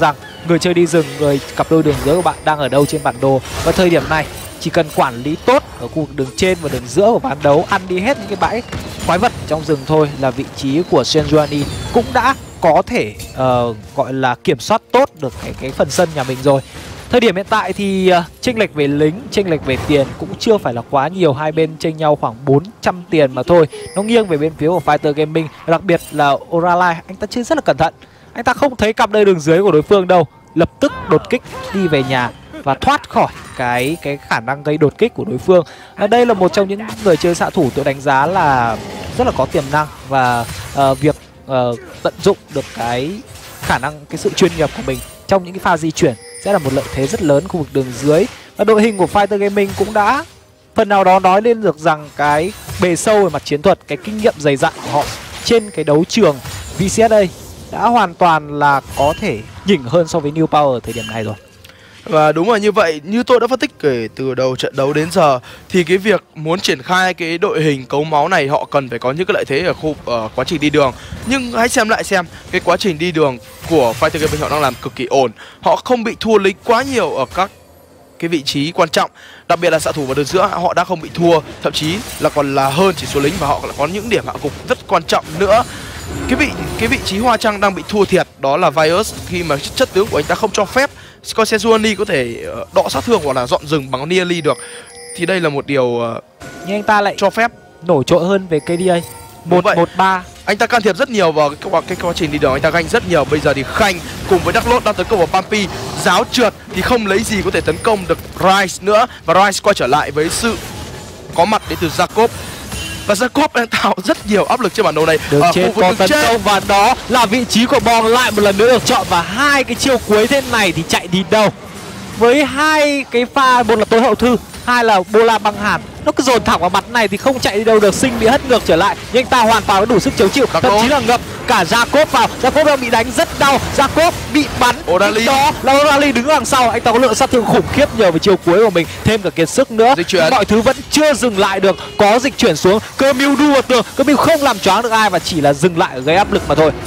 người chơi đi rừng, người cặp đôi đường dưới của bạn đang ở đâu trên bản đồ. Và thời điểm này chỉ cần quản lý tốt ở khu vực đường trên và đường giữa của ván đấu, ăn đi hết những cái bãi quái vật trong rừng thôi là vị trí của Sejuani cũng đã có thể uh, gọi là kiểm soát tốt được cái cái phần sân nhà mình rồi. Thời điểm hiện tại thì uh, chênh lệch về lính, chênh lệch về tiền cũng chưa phải là quá nhiều, hai bên chênh nhau khoảng bốn trăm tiền mà thôi. Nó nghiêng về bên phía của Fighter Gaming, đặc biệt là Oralai, anh ta chơi rất là cẩn thận. Anh ta không thấy cặp đôi đường dưới của đối phương đâu, lập tức đột kích đi về nhà và thoát khỏi cái cái khả năng gây đột kích của đối phương. À, đây là một trong những người chơi xạ thủ tôi đánh giá là rất là có tiềm năng, và uh, việc uh, tận dụng được cái khả năng, cái sự chuyên nghiệp của mình trong những cái pha di chuyển sẽ là một lợi thế rất lớn khu vực đường dưới. Và đội hình của Fighter Gaming cũng đã phần nào đó nói lên được rằng cái bề sâu về mặt chiến thuật, cái kinh nghiệm dày dặn của họ trên cái đấu trường vê xê ét a đã hoàn toàn là có thể nhỉnh hơn so với New Power thời điểm này rồi. Và đúng là như vậy, như tôi đã phân tích kể từ đầu trận đấu đến giờ, thì cái việc muốn triển khai cái đội hình cấu máu này họ cần phải có những cái lợi thế ở khu ở quá trình đi đường. Nhưng hãy xem lại xem cái quá trình đi đường của Fighter Gaming họ đang làm cực kỳ ổn. Họ không bị thua lính quá nhiều ở các cái vị trí quan trọng, đặc biệt là xạ thủ và đường giữa họ đã không bị thua, thậm chí là còn là hơn chỉ số lính, và họ lại có những điểm hạ gục rất quan trọng nữa. Cái vị cái vị trí Hoa Trăng đang bị thua thiệt đó là Virus, khi mà chất tướng của anh ta không cho phép coi Sejuani có thể đọ sát thương hoặc là dọn rừng bằng Nearly được, thì đây là một điều nhưng anh ta lại cho phép nổi trội hơn về ca đê a một một ba. Anh ta can thiệp rất nhiều vào cái, cái quá trình đi đường, anh ta ganh rất nhiều. Bây giờ thì Khanh cùng với Darklord đang tấn công vào Pampi, giáo trượt thì không lấy gì có thể tấn công được Rice nữa, và Rice quay trở lại với sự có mặt đến từ Jacob. Và Jacob đang tạo rất nhiều áp lực trên bản đồ này. Đường ở trên khu vực có tấn công, và đó là vị trí của Bong lại một lần nữa được chọn. Và hai cái chiêu cuối thế này thì chạy đi đâu? Với hai cái pha, một là tối hậu thư, hai là Bola băng hàn, nó cứ dồn thẳng vào mặt này thì không chạy đi đâu được. Sinh bị hất ngược trở lại, nhưng anh ta hoàn toàn có đủ sức chống chịu, thậm chí là ngập cả Jacob vào. Jacob đang bị đánh rất đau, Jacob bị bắn. Orali. Đó là Orali đứng đằng sau, anh ta có lượng sát thương khủng khiếp nhờ vào chiêu cuối của mình, thêm cả kiệt sức nữa. Mọi thứ vẫn chưa dừng lại được, có dịch chuyển xuống, cơ mưu đu vào tường, cơ mưu không làm choáng được ai và chỉ là dừng lại ở gây áp lực mà thôi.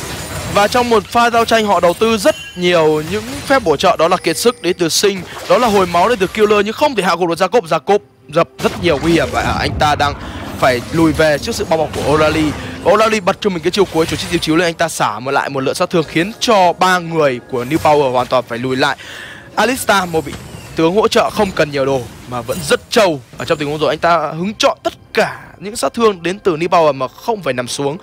Và trong một pha giao tranh họ đầu tư rất nhiều những phép bổ trợ, đó là kiệt sức đến từ Sinh, đó là hồi máu đến từ Killer, nhưng không thể hạ gục được Jacob. Jacob dập rất nhiều nguy hiểm và anh ta đang phải lùi về trước sự bao bọc của Orali. Orali bật cho mình cái chiêu cuối, chủ chiếc tiêu chiếu lên, anh ta xả một lại một lượng sát thương khiến cho ba người của New Power hoàn toàn phải lùi lại. Alistar, một vị tướng hỗ trợ không cần nhiều đồ mà vẫn rất trâu. Ở trong tình huống rồi anh ta hứng chọn tất cả những sát thương đến từ New Power mà không phải nằm xuống.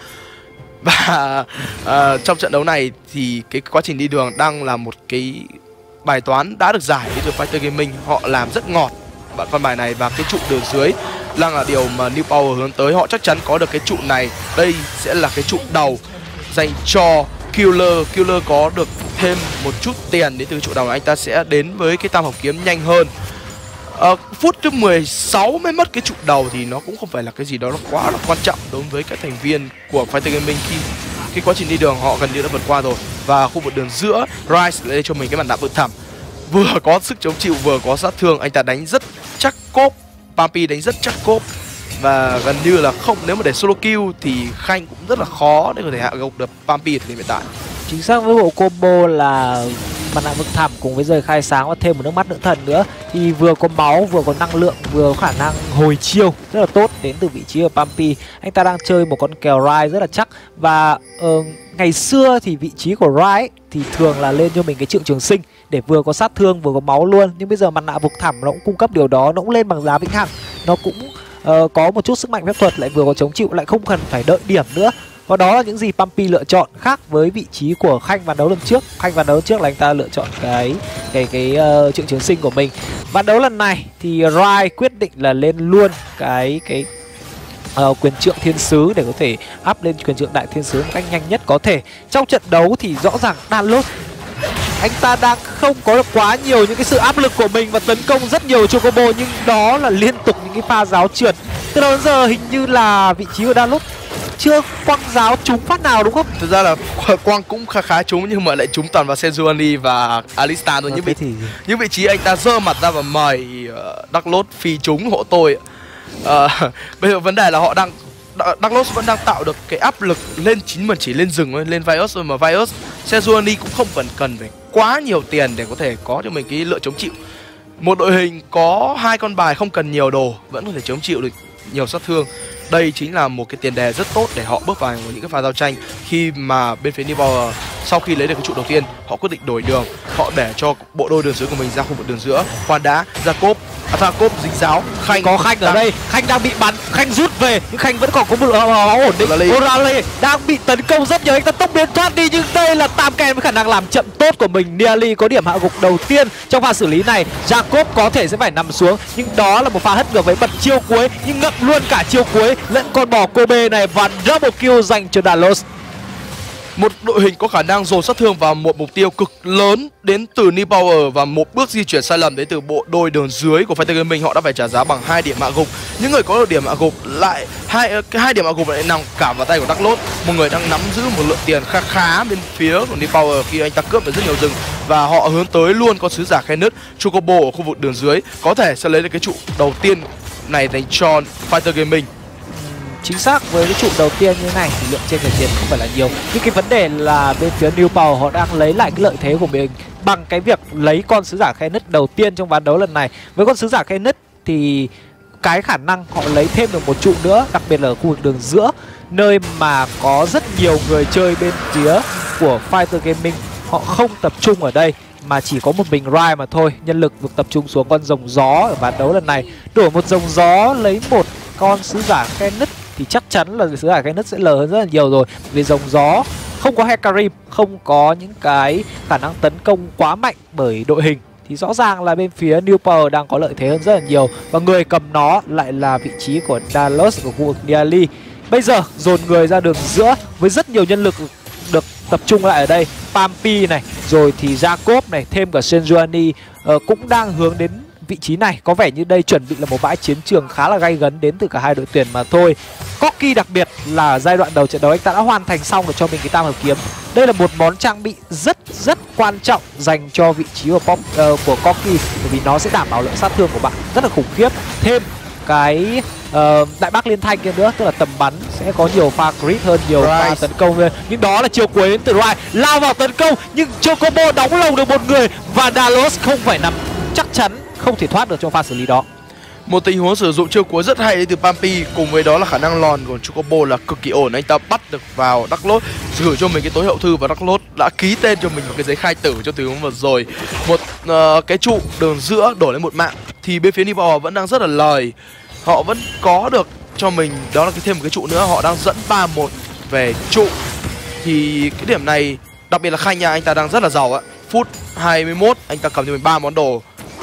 Và uh, trong trận đấu này thì cái quá trình đi đường đang là một cái bài toán đã được giải với Fighter Gaming. Họ làm rất ngọt và con bài này, và cái trụ đường dưới đang là điều mà New Power hướng tới. Họ chắc chắn có được cái trụ này. Đây sẽ là cái trụ đầu dành cho Killer. Killer có được thêm một chút tiền đến từ trụ đầu, anh ta sẽ đến với cái tam học kiếm nhanh hơn. Uh, phút thứ mười sáu mới mất cái trụ đầu thì nó cũng không phải là cái gì đó nó quá là quan trọng đối với các thành viên của Fighter Gaming, khi cái quá trình đi đường họ gần như đã vượt qua rồi. Và khu vực đường giữa, Rice lấy cho mình cái mặt nạ vực thẳm, vừa có sức chống chịu vừa có sát thương, anh ta đánh rất chắc cốp, Pampi đánh rất chắc cốp, và gần như là không, nếu mà để solo kill thì Khanh cũng rất là khó để có thể hạ gục được Pampi ở hiện tại. Chính xác, với bộ combo là mặt nạ vực thẳm cùng với rời khai sáng và thêm một nước mắt nữ thần nữa thì vừa có máu, vừa có năng lượng, vừa có khả năng hồi chiêu rất là tốt đến từ vị trí ở Pampi. Anh ta đang chơi một con kèo Rai rất là chắc, và uh, ngày xưa thì vị trí của Rai thì thường là lên cho mình cái trượng trường sinh để vừa có sát thương vừa có máu luôn, nhưng bây giờ mặt nạ vực thẳm nó cũng cung cấp điều đó, nó cũng lên bằng giá vĩnh hằng, nó cũng uh, có một chút sức mạnh phép thuật, lại vừa có chống chịu, lại không cần phải đợi điểm nữa. Và đó là những gì Pampi lựa chọn, khác với vị trí của Khanh ván đấu lần trước. Khanh ván đấu trước là anh ta lựa chọn cái cái cái uh, trượng trường sinh của mình. Ván đấu lần này thì Rai quyết định là lên luôn cái cái uh, quyền trượng thiên sứ để có thể up lên quyền trượng đại thiên sứ một cách nhanh nhất có thể. Trong trận đấu thì rõ ràng Darklord anh ta đang không có được quá nhiều những cái sự áp lực của mình và tấn công rất nhiều cho combo, nhưng đó là liên tục những cái pha giáo trượt. Từ đầu đến giờ hình như là vị trí của Darklord chưa quăng giáo trúng phát nào đúng không? Thực ra là quăng cũng khá khá trúng, nhưng mà lại trúng toàn vào Sejuani và Alistar thôi. Những vị, thì... những vị trí anh ta giơ mặt ra và mời uh, Darklord phi trúng hộ tôi. Uh, bây giờ vấn đề là họ đang Darklord vẫn đang tạo được cái áp lực lên, chính mình chỉ lên rừng thôi, lên Virus thôi, mà Virus Sejuani cũng không cần cần phải quá nhiều tiền để có thể có cho mình cái lựa chống chịu. Một đội hình có hai con bài không cần nhiều đồ vẫn có thể chống chịu được nhiều sát thương. Đây chính là một cái tiền đề rất tốt để họ bước vào những cái pha giao tranh. Khi mà bên phía New Power sau khi lấy được cái trụ đầu tiên, họ quyết định đổi đường. Họ để cho bộ đôi đường dưới của mình ra khu vực đường giữa. Khoan đã, Jacob, Jacob dính giáo. Khanh có Khanh ở đây, Khanh đang bị bắn, Khanh rút về nhưng Khanh vẫn còn có một máu ổn định. Orale đang bị tấn công rất nhiều, anh ta tốc biến thoát đi nhưng đây là Tam Ken với khả năng làm chậm tốt của mình. Niali có điểm hạ gục đầu tiên trong pha xử lý này. Jacob có thể sẽ phải nằm xuống nhưng đó là một pha hất ngược với bật chiêu cuối nhưng ngậm luôn cả chiêu cuối lẫn con bò Kobe này và double kill dành cho Dalos. Một đội hình có khả năng dồn sát thương vào một mục tiêu cực lớn đến từ New Power và một bước di chuyển sai lầm đến từ bộ đôi đường dưới của Fighter Gaming. Họ đã phải trả giá bằng hai điểm hạ gục. Những người có được điểm hạ gục lại hai cái hai điểm hạ gục lại nằm cả vào tay của Darklord, một người đang nắm giữ một lượng tiền khá khá bên phía của New Power khi anh ta cướp được rất nhiều rừng và họ hướng tới luôn con sứ giả khe nứt Chocobo ở khu vực đường dưới, có thể sẽ lấy được cái trụ đầu tiên này dành cho Fighter Gaming. Chính xác, với cái trụ đầu tiên như thế này thì lượng trên về tiền không phải là nhiều. Nhưng cái vấn đề là bên phía New Power họ đang lấy lại cái lợi thế của mình bằng cái việc lấy con sứ giả khe nứt đầu tiên trong ván đấu lần này. Với con sứ giả khe nứt thì cái khả năng họ lấy thêm được một trụ nữa, đặc biệt là ở khu vực đường giữa, nơi mà có rất nhiều người chơi bên phía của Fighter Gaming. Họ không tập trung ở đây mà chỉ có một mình Rai mà thôi. Nhân lực được tập trung xuống con rồng gió ở ván đấu lần này. Đổi một rồng gió lấy một con sứ giả khe nứt thì chắc chắn là sứ giả khe nứt sẽ lờ hơn rất là nhiều rồi. Vì rồng gió không có Hecarim, không có những cái khả năng tấn công quá mạnh bởi đội hình, thì rõ ràng là bên phía New Power đang có lợi thế hơn rất là nhiều. Và người cầm nó lại là vị trí của Dalos của khu vực Niali. Bây giờ dồn người ra đường giữa với rất nhiều nhân lực được tập trung lại ở đây. Pampi này, rồi thì Jacob này, thêm cả Sejuani uh, cũng đang hướng đến vị trí này. Có vẻ như đây chuẩn bị là một bãi chiến trường khá là gay gấn đến từ cả hai đội tuyển mà thôi. Corki đặc biệt là giai đoạn đầu trận đấu anh ta đã hoàn thành xong được cho mình cái tam hợp kiếm. Đây là một món trang bị rất rất quan trọng dành cho vị trí của Pop, uh, của Corki, bởi vì nó sẽ đảm bảo lượng sát thương của bạn rất là khủng khiếp. Thêm cái uh, đại bác liên thanh kia nữa, tức là tầm bắn sẽ có nhiều pha crit hơn, nhiều Rise. Pha tấn công hơn. Nhưng đó là chiều cuối đến từ Rai, lao vào tấn công nhưng Chocobo đóng lồng được một người và Dalos không phải nằm, chắc chắn không thể thoát được trong pha xử lý đó. Một tình huống sử dụng chiêu cuối rất hay đến từ Pampi, cùng với đó là khả năng lòn của Chocobo là cực kỳ ổn. Anh ta bắt được vào Darklord, gửi cho mình cái tối hậu thư và Darklord đã ký tên cho mình một cái giấy khai tử cho tình huống vừa rồi. Một uh, cái trụ đường giữa đổi lên một mạng thì bên phía New Power vẫn đang rất là lời. Họ vẫn có được cho mình đó là cái thêm một cái trụ nữa, họ đang dẫn ba một về trụ. Thì cái điểm này đặc biệt là Khanh nha, anh ta đang rất là giàu ạ. Phút hai mươi mốt anh ta cầm cho mình ba món đồ.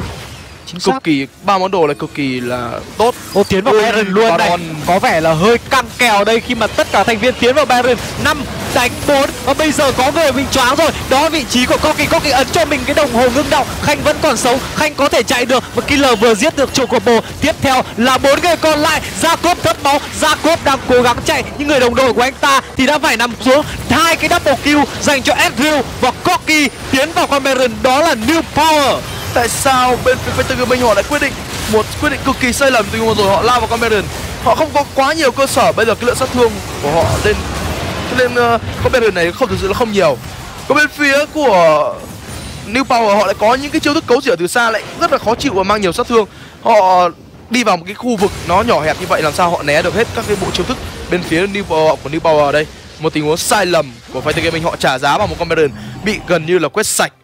Chính cực xác. kỳ ba món đồ này cực kỳ là tốt. Ô, tiến vào Baron luôn này, có vẻ là hơi căng kèo đây khi mà tất cả thành viên tiến vào Baron. Năm đánh bốn và bây giờ có người bị choáng rồi. Đó là vị trí của Corki. Corki ấn cho mình cái đồng hồ ngưng động. Khanh vẫn còn sống, Khanh có thể chạy được và Killer vừa giết được Chocobo. Tiếp theo là bốn người còn lại. Jacob thất máu, Jacob đang cố gắng chạy nhưng người đồng đội của anh ta thì đã phải nằm xuống. Hai cái double kill dành cho Ezreal và Corki tiến vào con Baron, đó là New Power. Tại sao bên phía Fighter Gaming họ lại quyết định một quyết định cực kỳ sai lầm từ vừa rồi, họ lao vào con Baron. Họ không có quá nhiều cơ sở, bây giờ cái lượng sát thương của họ lên lên uh, con Baron này không thực sự là không nhiều. Còn bên phía của New Power họ lại có những cái chiêu thức cấu rỉa từ xa lại rất là khó chịu và mang nhiều sát thương. Họ đi vào một cái khu vực nó nhỏ hẹp như vậy, làm sao họ né được hết các cái bộ chiêu thức bên phía New Power của New Power ở đây. Một tình huống sai lầm của Fighter Gaming, họ trả giá vào một con Baron bị gần như là quét sạch.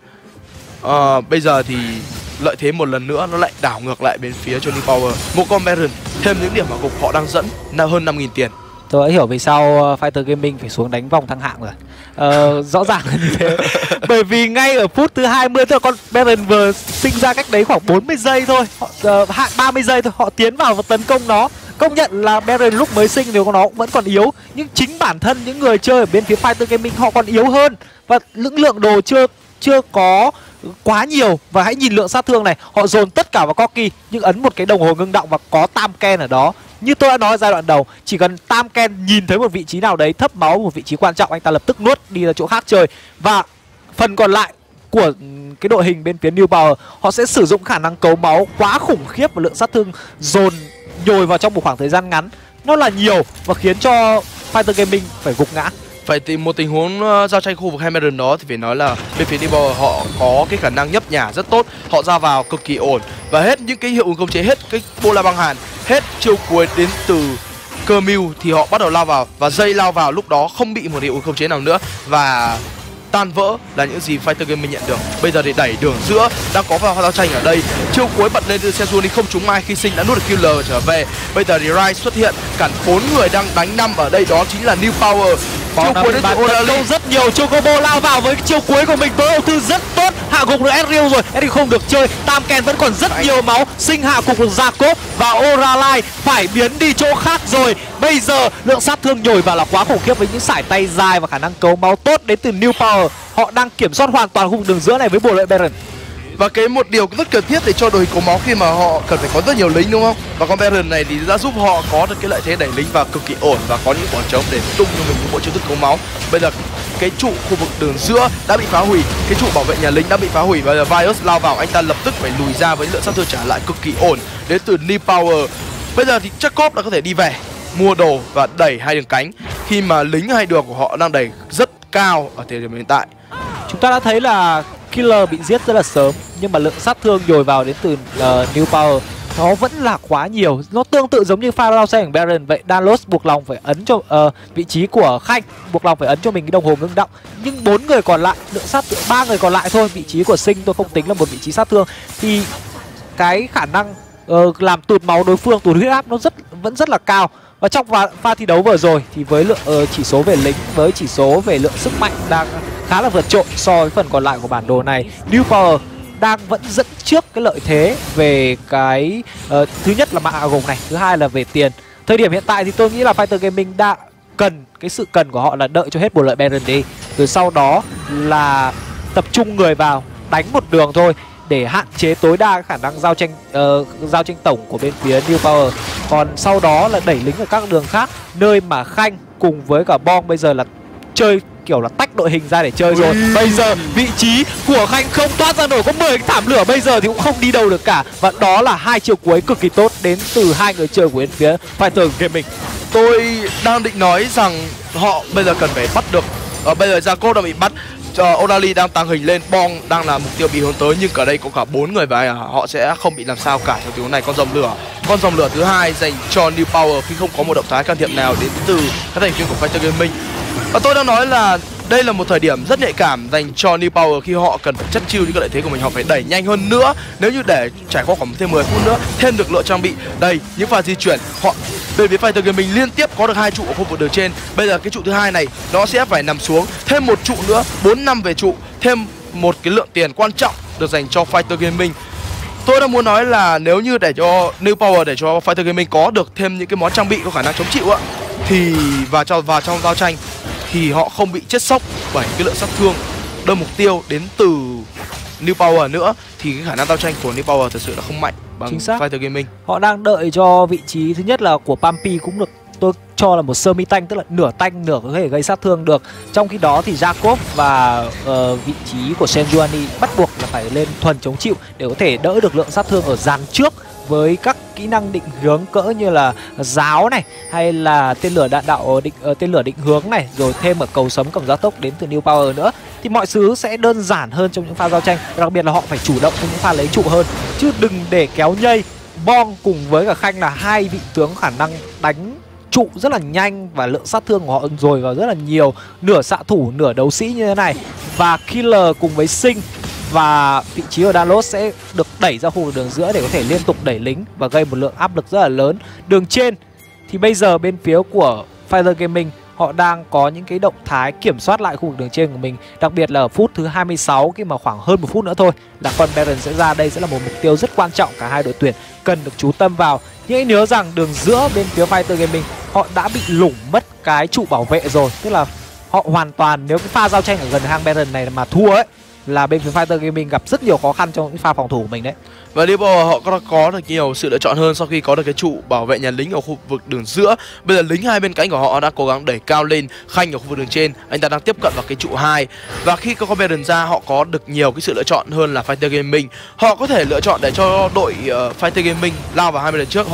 À, bây giờ thì lợi thế một lần nữa nó lại đảo ngược lại bên phía cho New Power. Một con Baron thêm những điểm mà gục, họ đang dẫn hơn năm nghìn tiền. Tôi đã hiểu vì sao Fighter Gaming phải xuống đánh vòng thăng hạng rồi. Ờ, rõ ràng là như thế. Bởi vì ngay ở phút thứ hai mươi, tức là con Baron vừa sinh ra cách đấy khoảng bốn mươi giây thôi, họ uh, ba mươi giây thôi, họ tiến vào và tấn công nó. Công nhận là Baron lúc mới sinh thì nó cũng vẫn còn yếu, nhưng chính bản thân những người chơi ở bên phía Fighter Gaming họ còn yếu hơn và những lượng đồ chưa chưa có quá nhiều. Và hãy nhìn lượng sát thương này, họ dồn tất cả vào Corki nhưng ấn một cái đồng hồ ngưng động và có Tam Ken ở đó. Như tôi đã nói ở giai đoạn đầu, chỉ cần Tam Ken nhìn thấy một vị trí nào đấy thấp máu, một vị trí quan trọng, anh ta lập tức nuốt đi ra chỗ khác chơi. Và phần còn lại của cái đội hình bên phía New Power, họ sẽ sử dụng khả năng cấu máu quá khủng khiếp và lượng sát thương dồn nhồi vào trong một khoảng thời gian ngắn nó là nhiều và khiến cho Fighter Gaming phải gục ngã. phải tìm một tình huống uh, giao tranh khu vực Hammerden đó thì phải nói là bên phía Newpower họ có cái khả năng nhấp nhả rất tốt, họ ra vào cực kỳ ổn và hết những cái hiệu ứng khống chế, hết cái bola băng hàn, hết chiêu cuối đến từ cơ mưu thì họ bắt đầu lao vào và dây lao vào lúc đó không bị một hiệu ứng khống chế nào nữa và tan vỡ là những gì Fighter Gaming nhận được. Bây giờ thì đẩy đường giữa, đang có pha giao tranh ở đây, chiêu cuối bật lên từ Sejuni không trúng ai khi sinh đã nuốt được Killer trở về. Bây giờ thì Rise xuất hiện cản bốn người đang đánh năm ở đây, đó chính là Newpower. Chiêu cuối đến từ Orali rất nhiều, chiêu combo lao vào với chiêu cuối của mình với đầu tư rất tốt, hạ gục được Ezreal rồi, Ezreal không được chơi, Tam Ken vẫn còn rất nhiều máu, sinh hạ gục được Jacob và Orali phải biến đi chỗ khác rồi. Bây giờ lượng sát thương nhồi vào là quá khủng khiếp với những sải tay dài và khả năng cấu máu tốt đến từ Newpower. Họ đang kiểm soát hoàn toàn khu vực đường giữa này với bộ lợi Baron. Và cái một điều rất cần thiết để cho đội hình có máu khi mà họ cần phải có rất nhiều lính đúng không? Và con Baron này thì đã giúp họ có được cái lợi thế đẩy lính vào cực kỳ ổn và có những khoảng trống để tung cho mình những bộ chiêu thức cấu máu. Bây giờ cái trụ khu vực đường giữa đã bị phá hủy, cái trụ bảo vệ nhà lính đã bị phá hủy và Virus lao vào, anh ta lập tức phải lùi ra với lượng sát thương trả lại cực kỳ ổn đến từ Newpower. Bây giờ thì Jacob đã có thể đi về mua đồ và đẩy hai đường cánh khi mà lính hai đường của họ đang đẩy rất cao ở thời điểm hiện tại. Chúng ta đã thấy là Killer bị giết rất là sớm nhưng mà lượng sát thương dồi vào đến từ uh, Newpower nó vẫn là quá nhiều. Nó tương tự giống như pha lao xe của Baron vậy. Dalos buộc lòng phải ấn cho uh, vị trí của Khanh, buộc lòng phải ấn cho mình cái đồng hồ ngưng động. Nhưng bốn người còn lại, lượng sát thương ba người còn lại thôi, vị trí của Sinh tôi không tính là một vị trí sát thương thì cái khả năng uh, làm tụt máu đối phương, tụt huyết áp nó rất vẫn rất là cao. Và trong pha, pha thi đấu vừa rồi thì với lượng uh, chỉ số về lính, với chỉ số về lượng sức mạnh đang khá là vượt trội so với phần còn lại của bản đồ này, Newpower đang vẫn dẫn trước cái lợi thế về cái uh, thứ nhất là mạng gồng này, thứ hai là về tiền. Thời điểm hiện tại thì tôi nghĩ là Fighter Gaming đã cần, cái sự cần của họ là đợi cho hết bộ lợi Baron đi, rồi sau đó là tập trung người vào đánh một đường thôi để hạn chế tối đa khả năng giao tranh uh, giao tranh tổng của bên phía Newpower. Còn sau đó là đẩy lính ở các đường khác, nơi mà Khanh cùng với cả Bong bây giờ là chơi kiểu là tách đội hình ra để chơi rồi. Bây giờ vị trí của Khanh không thoát ra nổi, có mười cái thảm lửa bây giờ thì cũng không đi đâu được cả. Và đó là hai chiều cuối cực kỳ tốt đến từ hai người chơi của bên phía Fighter Gaming. Tôi đang định nói rằng họ bây giờ cần phải bắt được. Ở bây giờ Jacob đang bị bắt, uh, Orali đang tăng hình lên, Bong đang là mục tiêu bị hướng tới, nhưng ở đây có cả bốn người và họ sẽ không bị làm sao cả trong tình huống này. Con dòng lửa, con dòng lửa thứ hai dành cho Newpower khi không có một động thái can thiệp nào đến từ các thành viên của Fighter Gaming. Và tôi đang nói là đây là một thời điểm rất nhạy cảm dành cho Newpower khi họ cần phải chất chiêu những cái lợi thế của mình, họ phải đẩy nhanh hơn nữa. Nếu như để trải qua khoảng thêm mười phút nữa, thêm được lượng trang bị, đây những pha di chuyển, họ bên phía Fighter Gaming liên tiếp có được hai trụ ở khu vực đường trên. Bây giờ cái trụ thứ hai này nó sẽ phải nằm xuống, thêm một trụ nữa, bốn năm về trụ, thêm một cái lượng tiền quan trọng được dành cho Fighter Gaming. Tôi đang muốn nói là nếu như để cho Newpower, để cho Fighter Gaming có được thêm những cái món trang bị có khả năng chống chịu á, thì và cho vào trong giao tranh thì họ không bị chết sốc bởi cái lượng sát thương đơn mục tiêu đến từ Newpower nữa, thì cái khả năng giao tranh của Newpower thật sự là không mạnh bằng Fighter Gaming. Họ đang đợi cho vị trí thứ nhất là của Pampi cũng được tôi cho là một semi tanh, tức là nửa tanh nửa có thể gây sát thương được. Trong khi đó thì Jacob và uh, vị trí của Sejuani bắt buộc là phải lên thuần chống chịu để có thể đỡ được lượng sát thương ở dàn trước, với các kỹ năng định hướng cỡ như là giáo này hay là tên lửa đạn đạo định uh, tên lửa định hướng này, rồi thêm ở cầu sấm cầm gia tốc đến từ Newpower nữa, thì mọi thứ sẽ đơn giản hơn trong những pha giao tranh. Đặc biệt là họ phải chủ động trong những pha lấy trụ hơn, chứ đừng để kéo nhây. Bong cùng với cả Khanh là hai vị tướng khả năng đánh trụ rất là nhanh và lượng sát thương của họ dồi vào rất là nhiều, nửa xạ thủ nửa đấu sĩ như thế này. Và Killer cùng với Sinh và vị trí của Dalos sẽ được đẩy ra khu vực đường giữa để có thể liên tục đẩy lính và gây một lượng áp lực rất là lớn. Đường trên thì bây giờ bên phía của Fighter Gaming họ đang có những cái động thái kiểm soát lại khu vực đường trên của mình, đặc biệt là ở phút thứ hai mươi sáu, khi mà khoảng hơn một phút nữa thôi là con Baron sẽ ra. Đây sẽ là một mục tiêu rất quan trọng, cả hai đội tuyển cần được chú tâm vào. Nhưng hãy nhớ rằng đường giữa bên phía Fighter Gaming họ đã bị lủng mất cái trụ bảo vệ rồi, tức là họ hoàn toàn, nếu cái pha giao tranh ở gần hang Baron này mà thua ấy, là bên phía Fighter Gaming gặp rất nhiều khó khăn trong những pha phòng thủ của mình đấy. Và Newpower họ có, có được nhiều sự lựa chọn hơn sau khi có được cái trụ bảo vệ nhà lính ở khu vực đường giữa. Bây giờ lính hai bên cánh của họ đã cố gắng đẩy cao lên. Khanh ở khu vực đường trên, anh ta đang tiếp cận vào cái trụ hai. Và khi có con Baron ra, họ có được nhiều cái sự lựa chọn hơn là Fighter Gaming. Họ có thể lựa chọn để cho đội uh, Fighter Gaming lao vào hai bên trước, họ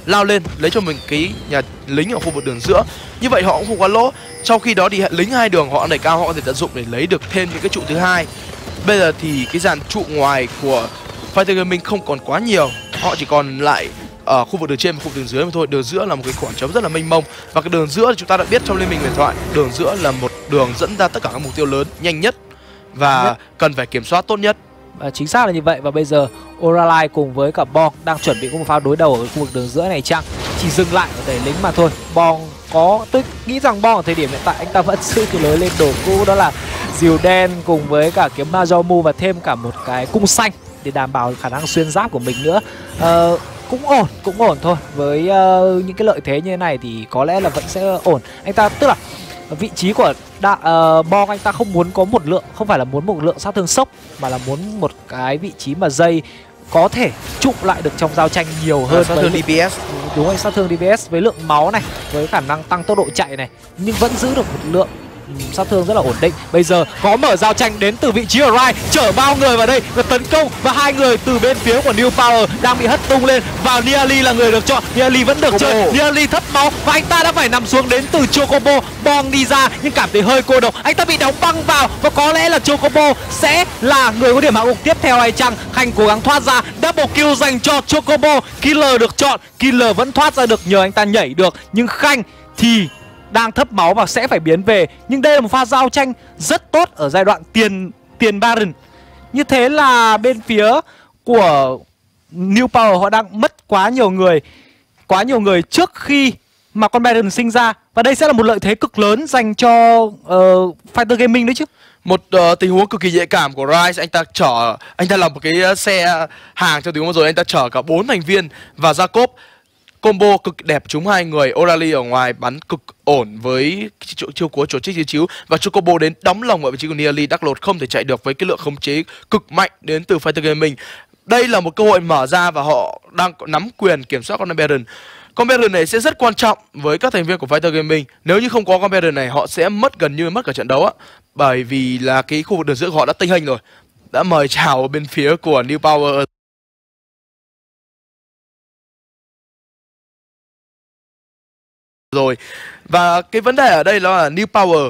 lao lên lấy cho mình cái nhà lính ở khu vực đường giữa. Như vậy họ cũng không quá lỗ. Trong khi đó thì lính hai đường họ đẩy cao, họ có thể tận dụng để lấy được thêm những cái trụ thứ hai. Bây giờ thì cái dàn trụ ngoài của Fighter Gaming không còn quá nhiều, họ chỉ còn lại ở khu vực đường trên và khu vực đường dưới mà thôi. Đường giữa là một cái khoảng trống rất là mênh mông, và cái đường giữa thì chúng ta đã biết trong Liên minh huyền thoại, đường giữa là một đường dẫn ra tất cả các mục tiêu lớn nhanh nhất và nhất. cần phải kiểm soát tốt nhất. À, chính xác là như vậy. Và bây giờ Oralai cùng với cả Bong đang chuẩn bị có một pha đối đầu ở khu vực đường giữa này chăng? Chỉ dừng lại ở đẩy lính mà thôi. Bong có, tôi nghĩ rằng Bong ở thời điểm hiện tại anh ta vẫn giữ cái lối lên đồ cũ, đó là diều đen cùng với cả kiếm Majomu và thêm cả một cái cung xanh để đảm bảo khả năng xuyên giáp của mình nữa. uh, Cũng ổn, cũng ổn thôi. Với uh, những cái lợi thế như thế này thì có lẽ là vẫn sẽ ổn. Anh ta tức là vị trí của đa, uh, Bong anh ta không muốn có một lượng, không phải là muốn một lượng sát thương sốc, mà là muốn một cái vị trí mà dây có thể trụ lại được trong giao tranh nhiều hơn. Sát thương đê pê ét. Đúng rồi, sát thương đê pê ét với lượng máu này, với khả năng tăng tốc độ chạy này, nhưng vẫn giữ được một lượng sát thương rất là ổn định. Bây giờ có mở giao tranh đến từ vị trí ở Rai, chở bao người vào đây và tấn công, và hai người từ bên phía của New Power đang bị hất tung lên. Và Niali là người được chọn. Niali vẫn được Chocobo. Chơi. Niali thất máu và anh ta đã phải nằm xuống đến từ Chocobo. Bong đi ra nhưng cảm thấy hơi cô độc. Anh ta bị đóng băng vào và có lẽ là Chocobo sẽ là người có điểm hạ gục tiếp theo hay chăng? Khanh cố gắng thoát ra. Double kill dành cho Chocobo. Killer được chọn. Killer vẫn thoát ra được nhờ anh ta nhảy được, nhưng Khanh thì đang thấp máu và sẽ phải biến về. Nhưng đây là một pha giao tranh rất tốt ở giai đoạn tiền tiền Baron. Như thế là bên phía của New Power họ đang mất quá nhiều người, quá nhiều người trước khi mà con Baron sinh ra. Và đây sẽ là một lợi thế cực lớn dành cho uh, Fighter Gaming đấy chứ. Một uh, tình huống cực kỳ nhạy cảm của Rise. Anh ta chở, anh ta làm một cái uh, xe hàng trong tình huống vừa rồi. Anh ta chở cả bốn thành viên và Jacob. Combo cực đẹp trúng hai người. Orali ở ngoài bắn cực ổn với chiêu, chiêu của chuột chích chiếu chiếu, và Chocobo đến đóng lồng ở vị trí của Niali. Đắc Lột không thể chạy được với cái lượng khống chế cực mạnh đến từ Fighter Gaming. Đây là một cơ hội mở ra và họ đang nắm quyền kiểm soát con Baron. Con Baron này sẽ rất quan trọng với các thành viên của Fighter Gaming. Nếu như không có con Baron này, họ sẽ mất gần như mất cả trận đấu á, bởi vì là cái khu vực đường giữa của họ đã tinh hình rồi, đã mời chào bên phía của New Power. Rồi, và cái vấn đề ở đây là New Power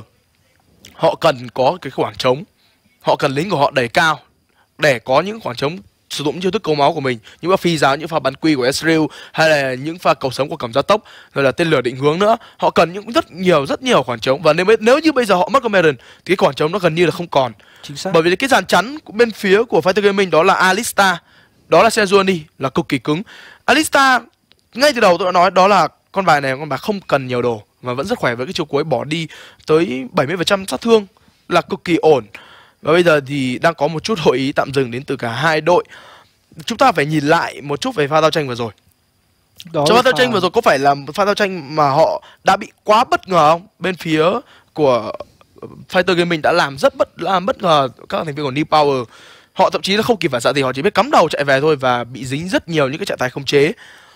họ cần có cái khoảng trống, họ cần lính của họ đẩy cao để có những khoảng trống sử dụng chiêu thức câu máu của mình, những pha phi giáo, những pha bắn quy của Ezreal, hay là những pha cầu sống của cảm gia tốc, rồi là tên lửa định hướng nữa. Họ cần những rất nhiều rất nhiều khoảng trống, và nếu nếu như bây giờ họ mất con Baron thì cái khoảng trống nó gần như là không còn. Chính xác. Bởi vì cái dàn chắn bên phía của Fighter Gaming đó là Alistar, đó là Sejuani, là cực kỳ cứng. Alistar ngay từ đầu tôi đã nói đó là con bài này con bài không cần nhiều đồ và vẫn rất khỏe, với cái chiều cuối bỏ đi tới bảy mươi phần trăm sát thương là cực kỳ ổn. Và bây giờ thì đang có một chút hội ý tạm dừng đến từ cả hai đội. Chúng ta phải nhìn lại một chút về pha giao tranh vừa rồi. Đó Trong pha giao tranh vừa rồi có phải là pha giao tranh mà họ đã bị quá bất ngờ không? Bên phía của Fighter Gaming đã làm rất bất làm bất ngờ các thành viên của New Power. Họ thậm chí là không kịp phản xạ gì, họ chỉ biết cắm đầu chạy về thôi và bị dính rất nhiều những cái trạng thái khống chế.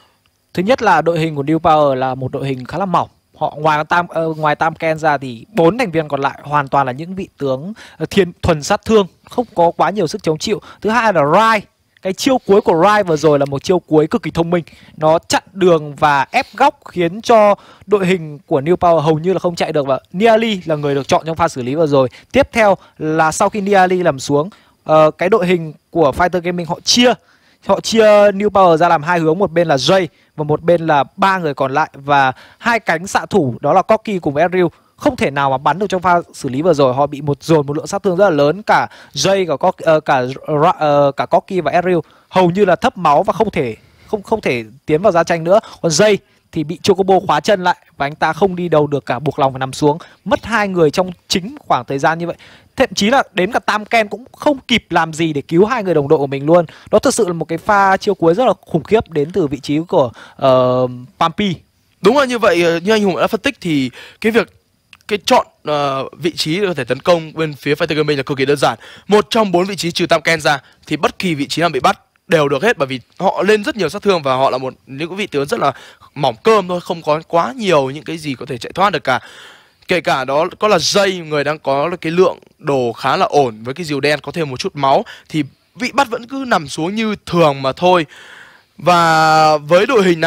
Thứ nhất là đội hình của New Power là một đội hình khá là mỏng. Họ ngoài tam uh, ngoài Tam Ken ra thì bốn thành viên còn lại hoàn toàn là những vị tướng uh, thiên thuần sát thương, không có quá nhiều sức chống chịu. Thứ hai là Rai, cái chiêu cuối của Rai vừa rồi là một chiêu cuối cực kỳ thông minh. Nó chặn đường và ép góc khiến cho đội hình của New Power hầu như là không chạy được, và Niali là người được chọn trong pha xử lý vừa rồi. Tiếp theo là sau khi Niali nằm xuống, uh, cái đội hình của Fighter Gaming họ chia Họ chia New Power ra làm hai hướng, một bên là Jay và một bên là ba người còn lại, và hai cánh xạ thủ đó là Corki cùng với Ezreal không thể nào mà bắn được trong pha xử lý vừa rồi. Họ bị một dồn một lượng sát thương rất là lớn, cả Jay cả Corki, uh, cả uh, cả Corki và Ezreal hầu như là thấp máu và không thể không không thể tiến vào giao tranh nữa. Còn Jay thì bị Chocobo khóa chân lại và anh ta không đi đâu được cả, buộc lòng phải nằm xuống. Mất hai người trong chính khoảng thời gian như vậy. Thậm chí là đến cả Tam Ken cũng không kịp làm gì để cứu hai người đồng đội của mình luôn. Đó thực sự là một cái pha chiêu cuối rất là khủng khiếp đến từ vị trí của uh, Pampi. Đúng là như vậy, như anh Hùng đã phân tích thì cái việc cái chọn uh, vị trí để có thể tấn công bên phía Fighter Gaming là cực kỳ đơn giản. Một trong bốn vị trí trừ Tam Ken ra thì bất kỳ vị trí nào bị bắt đều được hết, bởi vì họ lên rất nhiều sát thương và họ là một những vị tướng rất là mỏng cơm thôi, không có quá nhiều những cái gì có thể chạy thoát được cả. Kể cả đó có là Jay, người đang có cái lượng đồ khá là ổn với cái diều đen có thêm một chút máu, thì vị bắt vẫn cứ nằm xuống như thường mà thôi. Và với đội hình này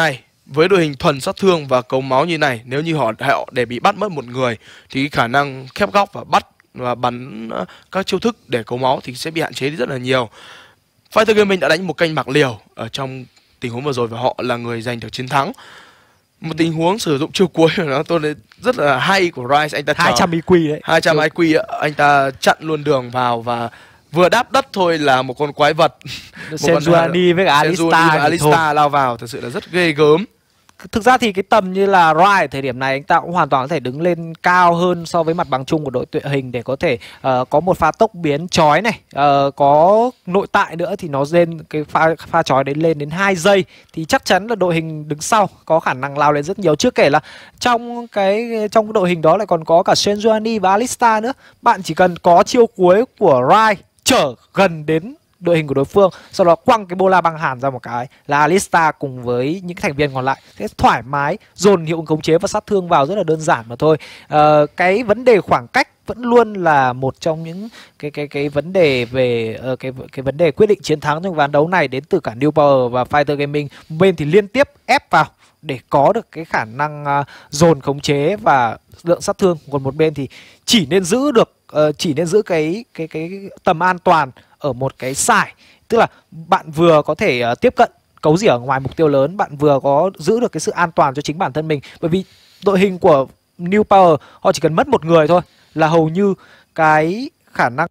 với đội hình thuần sát thương và cấu máu như này, nếu như họ họ để bị bắt mất một người thì khả năng khép góc và bắt và bắn các chiêu thức để cấu máu thì sẽ bị hạn chế đi rất là nhiều. Fighter Gaming đã đánh một kênh bạc liều ở trong tình huống vừa rồi và họ là người giành được chiến thắng. Một tình huống sử dụng chiêu cuối của nó tôi thấy rất là hay của Rise, anh ta hai trăm i quy đấy. hai trăm i quy anh ta chặn luôn đường vào và vừa đáp đất thôi là một con quái vật. Sejuani với Alistar, Alistar lao vào, thật sự là rất ghê gớm. Thực ra thì cái tầm như là Rai thời điểm này anh ta cũng hoàn toàn có thể đứng lên cao hơn so với mặt bằng chung của đội tuyển hình để có thể uh, có một pha tốc biến chói này, uh, có nội tại nữa thì nó lên cái pha pha chói đến lên đến hai giây thì chắc chắn là đội hình đứng sau có khả năng lao lên rất nhiều. Chưa kể là trong cái trong cái đội hình đó lại còn có cả Sejuani và Alistar nữa. Bạn chỉ cần có chiêu cuối của Rai trở gần đến đội hình của đối phương, sau đó quăng cái bola băng hàn ra một cái là Alistar cùng với những thành viên còn lại sẽ thoải mái dồn hiệu ứng khống chế và sát thương vào, rất là đơn giản mà thôi. Ờ, cái vấn đề khoảng cách vẫn luôn là một trong những cái cái cái vấn đề về uh, cái cái vấn đề quyết định chiến thắng trong ván đấu này đến từ cả New Power và Fighter Gaming. Một bên thì liên tiếp ép vào để có được cái khả năng uh, dồn khống chế và lượng sát thương, còn một bên thì chỉ nên giữ được uh, chỉ nên giữ cái cái cái tầm an toàn ở một cái sải, tức là bạn vừa có thể uh, tiếp cận cấu rỉa ngoài mục tiêu lớn, bạn vừa có giữ được cái sự an toàn cho chính bản thân mình. Bởi vì đội hình của New Power họ chỉ cần mất một người thôi là hầu như cái khả năng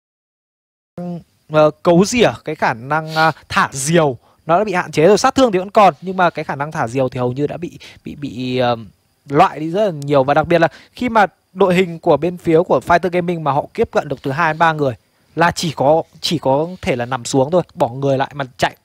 uh, cấu rỉa, cái khả năng uh, thả diều nó đã bị hạn chế rồi. Sát thương thì vẫn còn nhưng mà cái khả năng thả diều thì hầu như đã bị bị bị uh, loại đi rất là nhiều. Và đặc biệt là khi mà đội hình của bên phía của Fighter Gaming mà họ tiếp cận được từ hai đến ba người là chỉ có chỉ có thể là nằm xuống thôi, bỏ người lại mà chạy.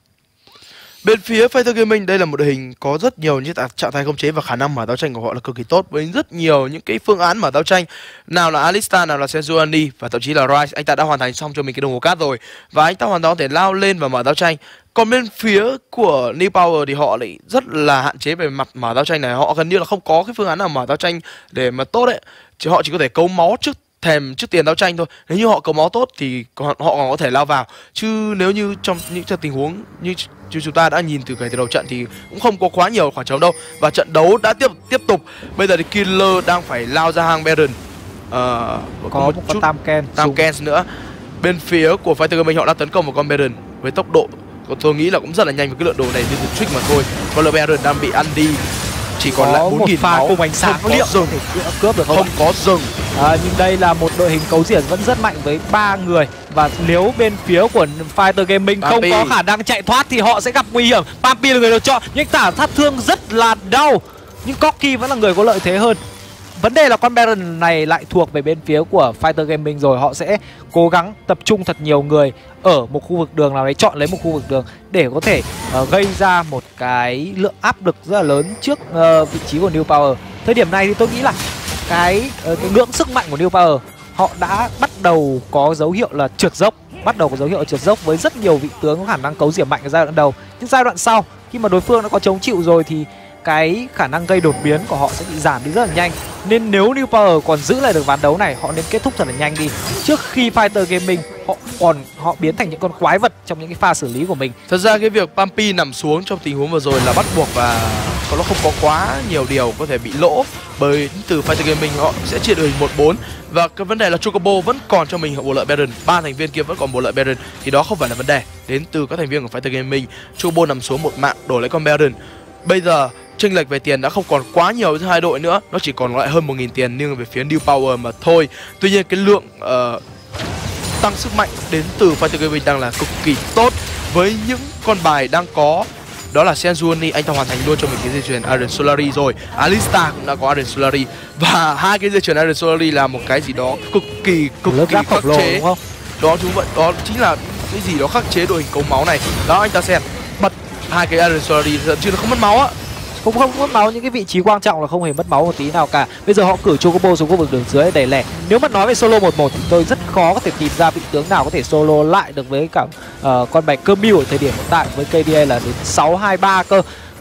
Bên phía Fighter Gaming đây là một đội hình có rất nhiều những trạng thái khống chế và khả năng mở giao tranh của họ là cực kỳ tốt, với rất nhiều những cái phương án mở giao tranh, nào là Alistar, nào là Sejuani và thậm chí là Rise. Anh ta đã hoàn thành xong cho mình cái đồng hồ cát rồi và anh ta hoàn toàn có thể lao lên và mở giao tranh. Còn bên phía của New Power thì họ lại rất là hạn chế về mặt mở giao tranh này, họ gần như là không có cái phương án nào mở giao tranh để mà tốt đấy, chỉ họ chỉ có thể cấu máu trước thèm trước tiền giao tranh thôi. Nếu như họ cấu máu tốt thì họ, họ còn có thể lao vào, chứ nếu như trong những trong tình huống như như chúng ta đã nhìn từ cái từ đầu trận thì cũng không có quá nhiều khoảng trống đâu. Và trận đấu đã tiếp tiếp tục. Bây giờ thì Killer đang phải lao ra hang Baron. Ờ, có, có một, một con Tam Ken Tam Ken nữa. Bên phía của Fighter Gaming họ đã tấn công một con Baron với tốc độ tôi nghĩ là cũng rất là nhanh với cái lượng đồ này, như từ trick mà thôi. Còn là Baron đang bị ăn đi, chỉ còn có lại bốn nghìn máu, cùng ánh sáng, không có dừng, cướp được không? Không có dừng. À, nhưng đây là một đội hình cấu rỉa vẫn rất mạnh với ba người, và nếu bên phía của Fighter Gaming Pampy không có khả năng chạy thoát thì họ sẽ gặp nguy hiểm. Pampy là người được chọn nhưng thả sát thương rất là đau, nhưng Corki vẫn là người có lợi thế hơn. Vấn đề là con Baron này lại thuộc về bên phía của Fighter Gaming rồi, họ sẽ cố gắng tập trung thật nhiều người ở một khu vực đường nào đấy, chọn lấy một khu vực đường để có thể uh, gây ra một cái lượng áp lực rất là lớn trước uh, vị trí của New Power. Thời điểm này thì tôi nghĩ là cái, uh, cái ngưỡng sức mạnh của New Power họ đã bắt đầu có dấu hiệu là trượt dốc, bắt đầu có dấu hiệu trượt dốc với rất nhiều vị tướng có khả năng cấu rỉa mạnh ở giai đoạn đầu. Nhưng giai đoạn sau khi mà đối phương đã có chống chịu rồi thì cái khả năng gây đột biến của họ sẽ bị giảm đi rất là nhanh. Nên nếu New Power còn giữ lại được ván đấu này, họ nên kết thúc thật là nhanh đi, trước khi Fighter Gaming họ còn họ biến thành những con quái vật trong những cái pha xử lý của mình. Thật ra cái việc Pampy nằm xuống trong tình huống vừa rồi là bắt buộc và nó không có quá nhiều điều có thể bị lỗ, bởi từ Fighter Gaming họ sẽ chia đội hình một bốn và cái vấn đề là Chocobo vẫn còn cho mình bộ lợi Baron, ba thành viên kia vẫn còn bộ lợi Baron thì đó không phải là vấn đề đến từ các thành viên của Fighter Gaming. Chocobo nằm xuống một mạng đổi lấy con Baron. Bây giờ chênh lệch về tiền đã không còn quá nhiều giữa hai đội nữa, nó chỉ còn lại hơn một nghìn tiền nhưng về phía New Power mà thôi. Tuy nhiên cái lượng uh, tăng sức mạnh đến từ Fighter Gaming đang là cực kỳ tốt, với những con bài đang có đó là Sejuani, anh ta hoàn thành luôn cho mình cái dây chuyền Iron Solari rồi. Alistar cũng đã có Iron Solari và hai cái dây chuyền Iron Solari là một cái gì đó cực kỳ cực kỳ khắc chế, đúng không? Đó chúng vậy, đó chính là cái gì đó khắc chế đội hình cấu máu này. Đó anh ta xem bật hai cái Iron Solari thậm chí là không mất máu á. Không không mất máu, những cái vị trí quan trọng là không hề mất máu một tí nào cả. Bây giờ họ cử Chocobo xuống khu vực đường dưới để lẻ. Nếu mà nói về solo một một thì tôi rất khó có thể tìm ra vị tướng nào có thể solo lại được với cả uh, con bài Cơ Mưu ở thời điểm hiện tại với ca đê a là đến sáu hai ba cơ.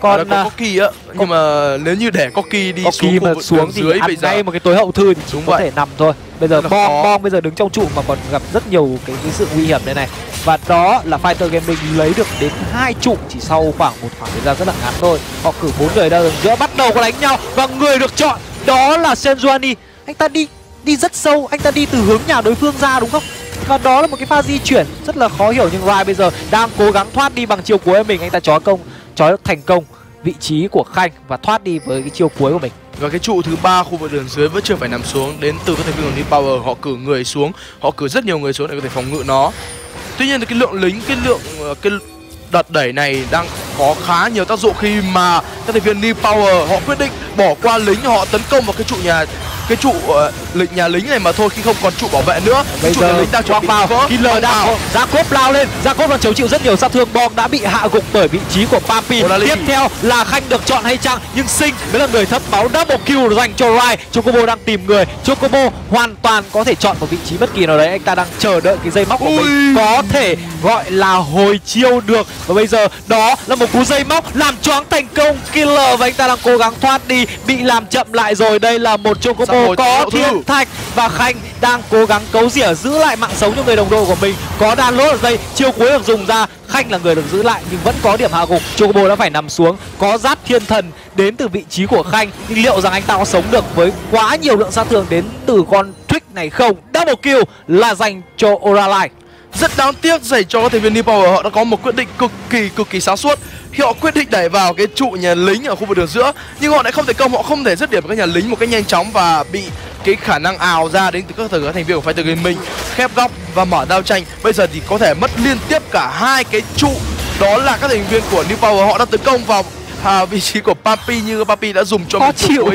Còn có Corki á, nhưng mà nếu như để Corki đi Corki xuống mà khu xuống thì dưới ăn bây giờ ngay một cái tối hậu thư thì đúng có vậy. thể nằm thôi. Bây giờ Rất là Bong khó. Bong bây giờ đứng trong trụ mà còn gặp rất nhiều cái, cái sự nguy hiểm đây này. Và đó là Fighter Gaming lấy được đến hai trụ chỉ sau khoảng một khoảng thời gian rất là ngắn thôi. Họ cử bốn người ra đường giữa, bắt đầu có đánh nhau và người được chọn đó là Sejuani. Anh ta đi đi rất sâu, anh ta đi từ hướng nhà đối phương ra đúng không? Và đó là một cái pha di chuyển rất là khó hiểu, nhưng Rai bây giờ đang cố gắng thoát đi bằng chiêu cuối của mình. Anh ta chói công, chói thành công vị trí của Khanh và thoát đi với cái chiêu cuối của mình. Và cái trụ thứ ba khu vực đường dưới vẫn chưa phải nằm xuống, đến từ các thành viên của New Power. Họ cử người xuống, họ cử rất nhiều người xuống để có thể phòng ngự nó. Tuy nhiên thì cái lượng lính, cái lượng cái đợt đẩy này đang có khá nhiều tác dụng khi mà các thành viên New Power họ quyết định bỏ qua lính, họ tấn công vào cái trụ nhà cái trụ uh, lịch nhà lính này mà thôi, khi không còn trụ bảo vệ nữa. Bây trụ giờ nhà lính đang chuẩn bị vào, vỡ. Killer đang Jacob lao lên, Jacob đang chống chịu rất nhiều sát thương. Bom đã bị hạ gục bởi vị trí của Papi. Tiếp theo là Khanh được chọn hay chăng, nhưng Sinh mới là người thấp máu. Double kill dành cho Rai. Chocobo đang tìm người, Chocobo hoàn toàn có thể chọn một vị trí bất kỳ nào đấy. Anh ta đang chờ đợi cái dây móc của Ui. mình có thể gọi là hồi chiêu được. Và bây giờ đó là một cú dây móc làm choáng thành công Killer, và anh ta đang cố gắng thoát đi, bị làm chậm lại rồi. Đây là một Chocobo có thiên thạch và Khanh đang cố gắng cấu rỉa giữ lại mạng sống cho người đồng đội của mình. Có đan lốt ở đây, chiêu cuối được dùng ra, Khanh là người được giữ lại nhưng vẫn có điểm hạ gục. Chocobo đã phải nằm xuống. Có giáp thiên thần đến từ vị trí của Khanh, nhưng liệu rằng anh ta có sống được với quá nhiều lượng sát thương đến từ con Trick này không? Double kill là dành cho Oralai. Rất đáng tiếc dành cho các thành viên New Power. Họ đã có một quyết định cực kỳ cực kỳ sáng suốt. Khi họ quyết định đẩy vào cái trụ nhà lính ở khu vực đường giữa, nhưng họ lại không thể công, họ không thể dứt điểm các nhà lính một cách nhanh chóng và bị cái khả năng ào ra đến từ các thời các thành viên của Fighter Gaming khép góc và mở giao tranh. Bây giờ thì có thể mất liên tiếp cả hai cái trụ. Đó là các thành viên của New Power, họ đã tấn công vào à, vị trí của Papi, như Papi đã dùng cho một trụ cuối.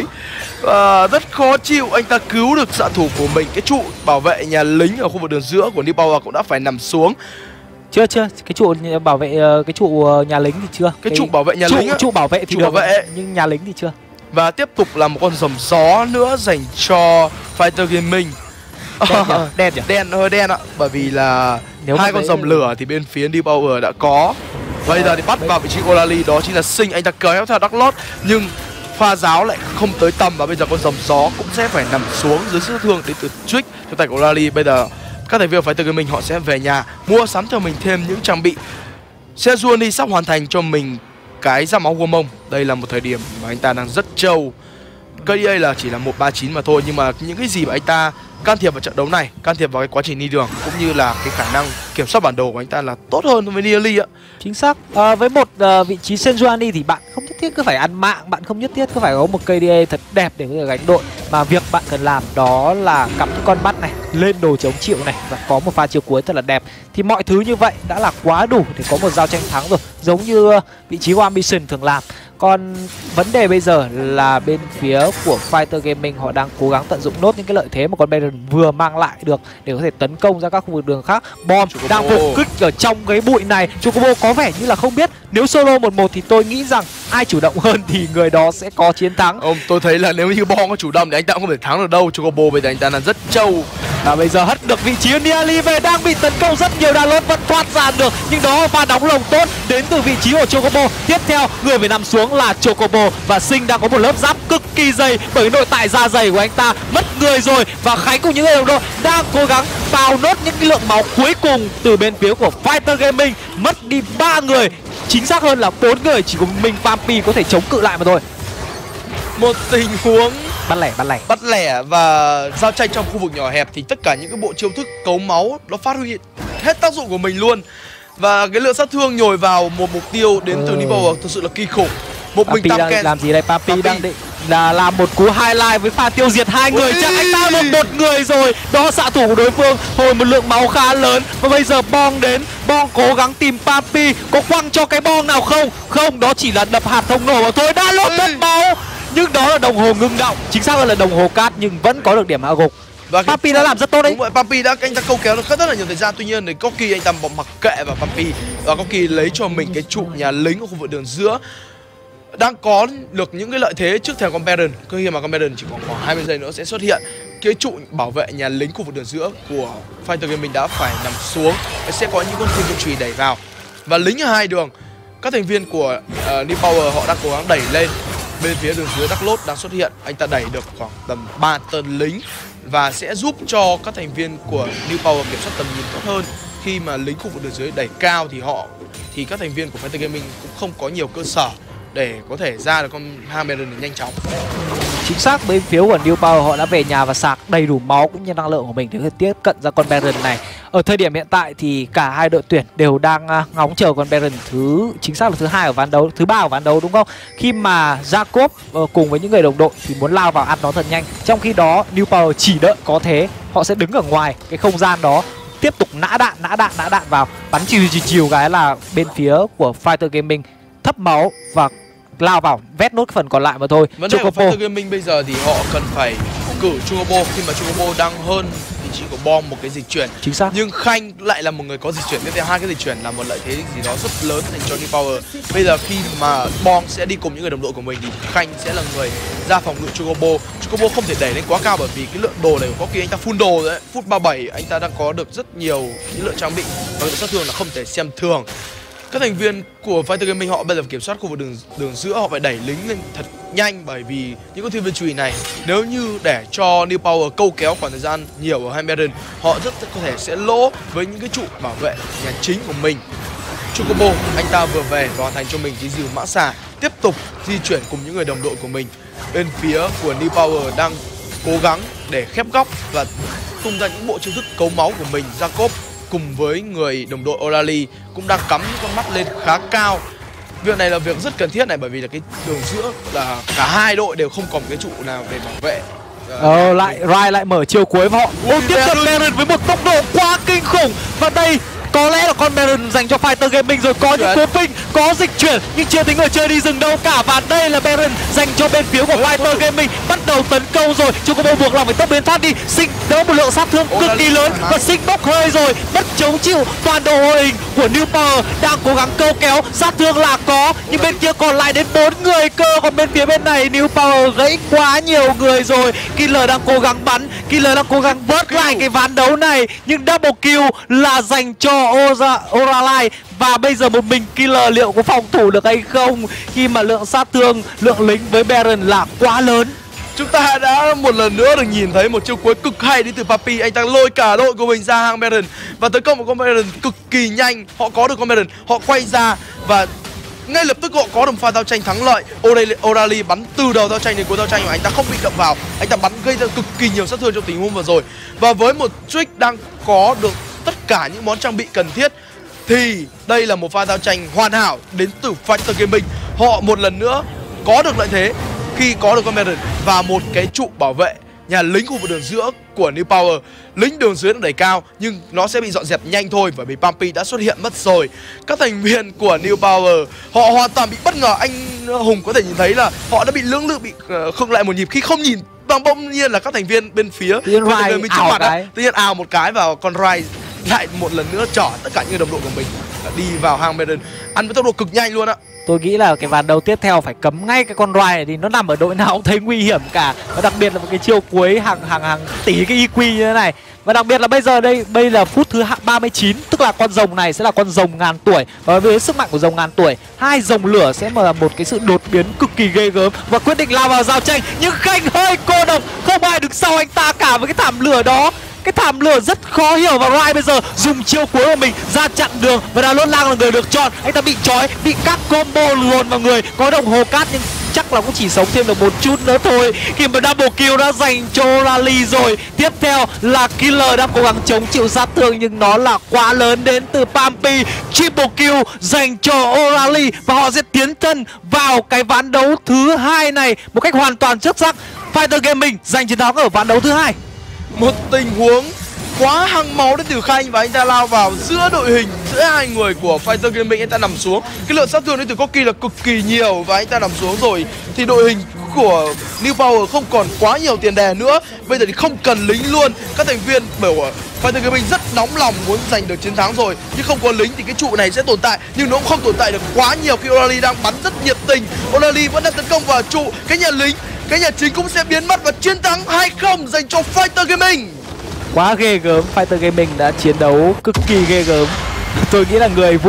À, rất khó chịu, anh ta cứu được xạ thủ của mình. Cái trụ bảo vệ nhà lính ở khu vực đường giữa của New Power cũng đã phải nằm xuống. Chưa chưa, cái trụ bảo vệ cái trụ nhà lính thì chưa. Cái, cái trụ bảo vệ nhà trụ, lính á. Trụ bảo vệ thì trụ được, bảo vệ nhưng nhà lính thì chưa. Và tiếp tục là một con rồng gió nữa dành cho Fighter Gaming. Đen nhỉ? Đen nhỉ? Đen, hơi đen ạ. Bởi vì là nếu hai con rồng thì... lửa thì bên phía New Power đã có. Bây giờ thì bắt vào vị trí Olali, đó chính là Sinh. Anh ta kéo theo Dark Lord nhưng pha giáo lại không tới tầm, và bây giờ con rồng gió cũng sẽ phải nằm xuống dưới sức thương đến từ Trick cho tay của Olali. Bây giờ các thành viên của Fighter Gaming họ sẽ về nhà mua sắm cho mình thêm những trang bị. Sejuani sắp hoàn thành cho mình cái giáp máu Gua Mông. Đây là một thời điểm mà anh ta đang rất trâu. ca đê a là chỉ là một ba chín mà thôi, nhưng mà những cái gì mà anh ta can thiệp vào trận đấu này, can thiệp vào cái quá trình đi đường cũng như là cái khả năng kiểm soát bản đồ của anh ta là tốt hơn với Nearly ạ. Chính xác. À, với một uh, vị trí Sejuani thì bạn không nhất thiết cứ phải ăn mạng, bạn không nhất thiết cứ phải có một ca đê a thật đẹp để có thể gánh đội, mà việc bạn cần làm đó là cắm những con mắt này, lên đồ chống chịu này và có một pha chiều cuối thật là đẹp. Thì mọi thứ như vậy đã là quá đủ để có một giao tranh thắng rồi, giống như uh, vị trí của Ambition thường làm. Còn vấn đề bây giờ là bên phía của Fighter Gaming họ đang cố gắng tận dụng nốt những cái lợi thế mà con Baron vừa mang lại được để có thể tấn công ra các khu vực đường khác. Bom đang phục kích ở trong cái bụi này. Chocobo có vẻ như là không biết, nếu solo một một thì tôi nghĩ rằng ai chủ động hơn thì người đó sẽ có chiến thắng. Ông tôi thấy là nếu như Bom có chủ động thì anh ta cũng không thể thắng được đâu. Chocobo bây giờ anh ta là rất trâu. Và bây giờ hất được vị trí Nearly về, đang bị tấn công rất nhiều, Dalot vẫn thoát ra được, nhưng đó là pha đóng lồng tốt đến từ vị trí của Chocobo. Tiếp theo người phải nằm xuống là Chocobo, và Sinh đang có một lớp giáp cực kỳ dày bởi nội tại da dày của anh ta. Mất người rồi, và Khánh cùng những người đồng đội đang cố gắng bào nốt những cái lượng máu cuối cùng từ bên phía của Fighter Gaming. Mất đi ba người, chính xác hơn là bốn người, chỉ có mình Papi có thể chống cự lại mà thôi. Một tình huống bắt lẻ bắt lẻ bắt lẻ và giao tranh trong khu vực nhỏ hẹp thì tất cả những cái bộ chiêu thức cấu máu nó phát huy hết tác dụng của mình luôn, và cái lượng sát thương nhồi vào một mục tiêu đến từ New Power thực sự là kinh khủng. Một mình Papi đang làm gì đây? Papi, Papi đang định là làm một cú highlight với pha tiêu diệt hai người. Chắc anh ta một một người rồi. Đó, xạ thủ của đối phương hồi một lượng máu khá lớn, và bây giờ Bong đến. Bong cố gắng tìm Papi, có quăng cho cái bong nào không? Không, đó chỉ là đập hạt thông nổ mà thôi. Đã lốt mất máu, nhưng đó là đồng hồ ngưng động, chính xác hơn là đồng hồ cát, nhưng vẫn có được điểm hạ gục. Và Papi đã làm rất tốt đấy. Đúng vậy, Papi đã anh ta câu kéo được rất là nhiều thời gian. Tuy nhiên thì Corki anh ta mặc kệ vào Papi, và Corki lấy cho mình cái trụ nhà lính ở khu vực đường giữa, đang có được những cái lợi thế trước thềm con Baron. Khi mà con Baron chỉ còn khoảng hai mươi giây nữa sẽ xuất hiện, cái trụ bảo vệ nhà lính khu vực đường giữa của Fighter Gaming đã phải nằm xuống, sẽ có những con thiên quân chùy đẩy vào, và lính ở hai đường. các thành viên của uh, New Power họ đang cố gắng đẩy lên. Bên phía đường dưới Dark Lord đang xuất hiện, anh ta đẩy được khoảng tầm ba tên lính và sẽ giúp cho các thành viên của New Power kiểm soát tầm nhìn tốt hơn. Khi mà lính khu vực đường dưới đẩy cao thì họ thì các thành viên của Fighter Gaming cũng không có nhiều cơ sở để có thể ra được con Hammerren nhanh chóng. Chính xác, bên phía của New Power họ đã về nhà và sạc đầy đủ máu cũng như năng lượng của mình để tiếp cận ra con Baron này. Ở thời điểm hiện tại thì cả hai đội tuyển đều đang ngóng chờ con Baron thứ chính xác là thứ hai ở ván đấu, thứ ba ở ván đấu đúng không? Khi mà Jacob cùng với những người đồng đội thì muốn lao vào ăn nó thật nhanh. Trong khi đó New Power chỉ đợi có thế, họ sẽ đứng ở ngoài cái không gian đó tiếp tục nã đạn, nã đạn, nã đạn vào, bắn chiều chiều chiều cái là bên phía của Fighter Gaming thấp máu và lao vào vét nốt phần còn lại mà thôi. Vấn đề của Fighter Gaming bây giờ thì họ cần phải cử Chocobo, khi mà Chocobo đang hơn thì chỉ có bom một cái dịch chuyển. Chính xác. Nhưng Khanh lại là một người có dịch chuyển, tiếp theo hai cái dịch chuyển là một lợi thế gì đó rất lớn dành cho New Power. Bây giờ khi mà bom sẽ đi cùng những người đồng đội của mình thì Khanh sẽ là người ra phòng ngự Chocobo. Chocobo không thể đẩy lên quá cao bởi vì cái lượng đồ này có khi anh ta full đồ rồi đấy. Phút ba mươi bảy anh ta đang có được rất nhiều những lượng trang bị và lượng sát thương là không thể xem thường. Các thành viên của Fighter Gaming họ bây giờ kiểm soát khu vực đường đường giữa, họ phải đẩy lính lên thật nhanh bởi vì những con thiên viên chùy này nếu như để cho New Power câu kéo khoảng thời gian nhiều ở Hammerren, họ rất có thể sẽ lỗ với những cái trụ bảo vệ nhà chính của mình. Chocobo anh ta vừa về và hoàn thành cho mình cái dìu mã xà, tiếp tục di chuyển cùng những người đồng đội của mình. Bên phía của New Power đang cố gắng để khép góc và tung ra những bộ chiêu thức cấu máu của mình. Jacob cùng với người đồng đội Orali cũng đang cắm những con mắt lên khá cao. Việc này là việc rất cần thiết này bởi vì là cái đường giữa là cả hai đội đều không còn cái trụ nào để bảo vệ. Ờ, lại Rai lại mở chiều cuối và họ ôm tiếp cận Baron với một tốc độ quá kinh khủng. Và đây có lẽ là con Baron dành cho Fighter Gaming rồi, có những cú ping, có dịch chuyển nhưng chưa tính người chơi đi dừng đâu cả. Và đây là Baron dành cho bên phía của Fighter Gaming, bắt đầu tấn công rồi. Chocobo buộc lòng phải tốc biến thoát đi, Sinh đỡ một lượng sát thương cực kỳ lớn và Sinh bốc hơi rồi, mất chống chịu. Toàn đội đội hình của New Power đang cố gắng câu kéo, sát thương là có nhưng bên kia còn lại đến bốn người cơ. Còn bên phía bên này New Power gãy quá nhiều người rồi. Killer đang cố gắng bắn, Killer đang cố gắng vớt lại cái ván đấu này nhưng double kill là dành cho Orali. Và bây giờ một mình Killer liệu có phòng thủ được hay không khi mà lượng sát thương, lượng lính với Baron là quá lớn. Chúng ta đã một lần nữa được nhìn thấy một chiêu cuối cực hay đến từ Papi. Anh ta lôi cả đội của mình ra hang Baron và tấn công một con Baron cực kỳ nhanh. Họ có được con Baron, họ quay ra và ngay lập tức họ có được pha giao tranh thắng lợi. Orali bắn từ đầu giao tranh đến cuối giao tranh mà anh ta không bị động vào, anh ta bắn gây ra cực kỳ nhiều sát thương trong tình huống vừa rồi. Và với một trick đang có được tất cả những món trang bị cần thiết thì đây là một pha giao tranh hoàn hảo đến từ Fighter Gaming. Họ một lần nữa có được lợi thế khi có được con Baron và một cái trụ bảo vệ nhà lính khu vực đường giữa của New Power. Lính đường dưới nó đẩy cao nhưng nó sẽ bị dọn dẹp nhanh thôi bởi vì Pampy đã xuất hiện mất rồi. Các thành viên của New Power họ hoàn toàn bị bất ngờ. Anh Hùng có thể nhìn thấy là họ đã bị lưỡng lự, bị uh, khựng lại một nhịp khi không nhìn bằng bỗng nhiên là các thành viên bên phía bên mình trước mặt đó, tự nhiên ào một cái vào con Rai lại một lần nữa chở tất cả những đồng đội của mình đi vào hang Baron, ăn với tốc độ cực nhanh luôn ạ. Tôi nghĩ là cái ván đấu tiếp theo phải cấm ngay cái con Rai này, thì nó nằm ở đội nào cũng thấy nguy hiểm cả. Và đặc biệt là một cái chiêu cuối hàng hàng hàng tỷ cái i quy như thế này. Và đặc biệt là bây giờ đây, bây là phút thứ ba mươi chín, tức là con rồng này sẽ là con rồng ngàn tuổi. Và với sức mạnh của rồng ngàn tuổi, hai rồng lửa sẽ là một cái sự đột biến cực kỳ ghê gớm. Và quyết định lao vào giao tranh, nhưng Khanh hơi cô độc, không ai đứng sau anh ta cả với cái thảm lửa đó. Cái thảm lửa rất khó hiểu và Rai bây giờ dùng chiêu cuối của mình ra chặn đường và Đà Lốt Lang là người được chọn. Anh ta bị trói, bị các combo luồn vào người, có đồng hồ cát nhưng chắc là cũng chỉ sống thêm được một chút nữa thôi khi mà double kill đã dành cho Orali rồi. Tiếp theo là Killer đang cố gắng chống chịu sát thương nhưng nó là quá lớn đến từ Pampy. Triple kill dành cho Orali và họ sẽ tiến thân vào cái ván đấu thứ hai này một cách hoàn toàn xuất sắc. Fighter Gaming giành chiến thắng ở ván đấu thứ hai. Một tình huống quá hăng máu đến từ Khanh và anh ta lao vào giữa đội hình, giữa hai người của Fighter Gaming. Anh ta nằm xuống, cái lượng sát thương đến từ Corki là cực kỳ nhiều và anh ta nằm xuống rồi thì đội hình của New Power không còn quá nhiều tiền đề nữa. Bây giờ thì không cần lính luôn. Các thành viên của Fighter Gaming rất nóng lòng muốn giành được chiến thắng rồi, nhưng không có lính thì cái trụ này sẽ tồn tại, nhưng nó cũng không tồn tại được quá nhiều khi Orali đang bắn rất nhiệt tình. Orali vẫn đang tấn công vào trụ, cái nhà lính, cái nhà chính cũng sẽ biến mất và chiến thắng hai không dành cho Fighter Gaming. Quá ghê gớm, Fighter Gaming đã chiến đấu cực kỳ ghê gớm. Tôi nghĩ là người vui nhất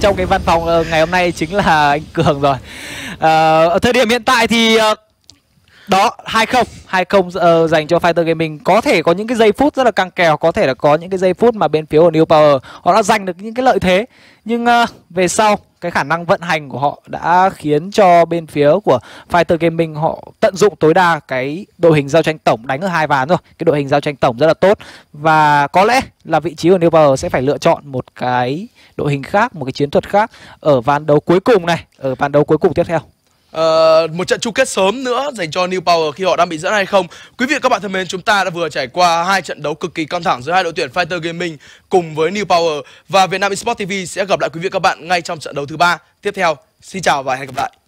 trong cái văn phòng uh, ngày hôm nay chính là anh Cường rồi. uh, Ở thời điểm hiện tại thì uh, đó, hai không hai không uh, dành cho Fighter Gaming. Có thể có những cái giây phút rất là căng kèo, có thể là có những cái giây phút mà bên phía của New Power họ đã giành được những cái lợi thế, nhưng uh, về sau cái khả năng vận hành của họ đã khiến cho bên phía của Fighter Gaming họ tận dụng tối đa cái đội hình giao tranh tổng, đánh ở hai ván rồi. Cái đội hình giao tranh tổng rất là tốt, và có lẽ là vị trí của New Power sẽ phải lựa chọn một cái đội hình khác, một cái chiến thuật khác ở ván đấu cuối cùng này, ở ván đấu cuối cùng tiếp theo. Uh, một trận chung kết sớm nữa dành cho New Power khi họ đang bị dẫn hai không. Quý vị các bạn thân mến, chúng ta đã vừa trải qua hai trận đấu cực kỳ căng thẳng giữa hai đội tuyển Fighter Gaming cùng với New Power, và Vietnam Esports ti vi sẽ gặp lại quý vị các bạn ngay trong trận đấu thứ ba tiếp theo. Xin chào và hẹn gặp lại.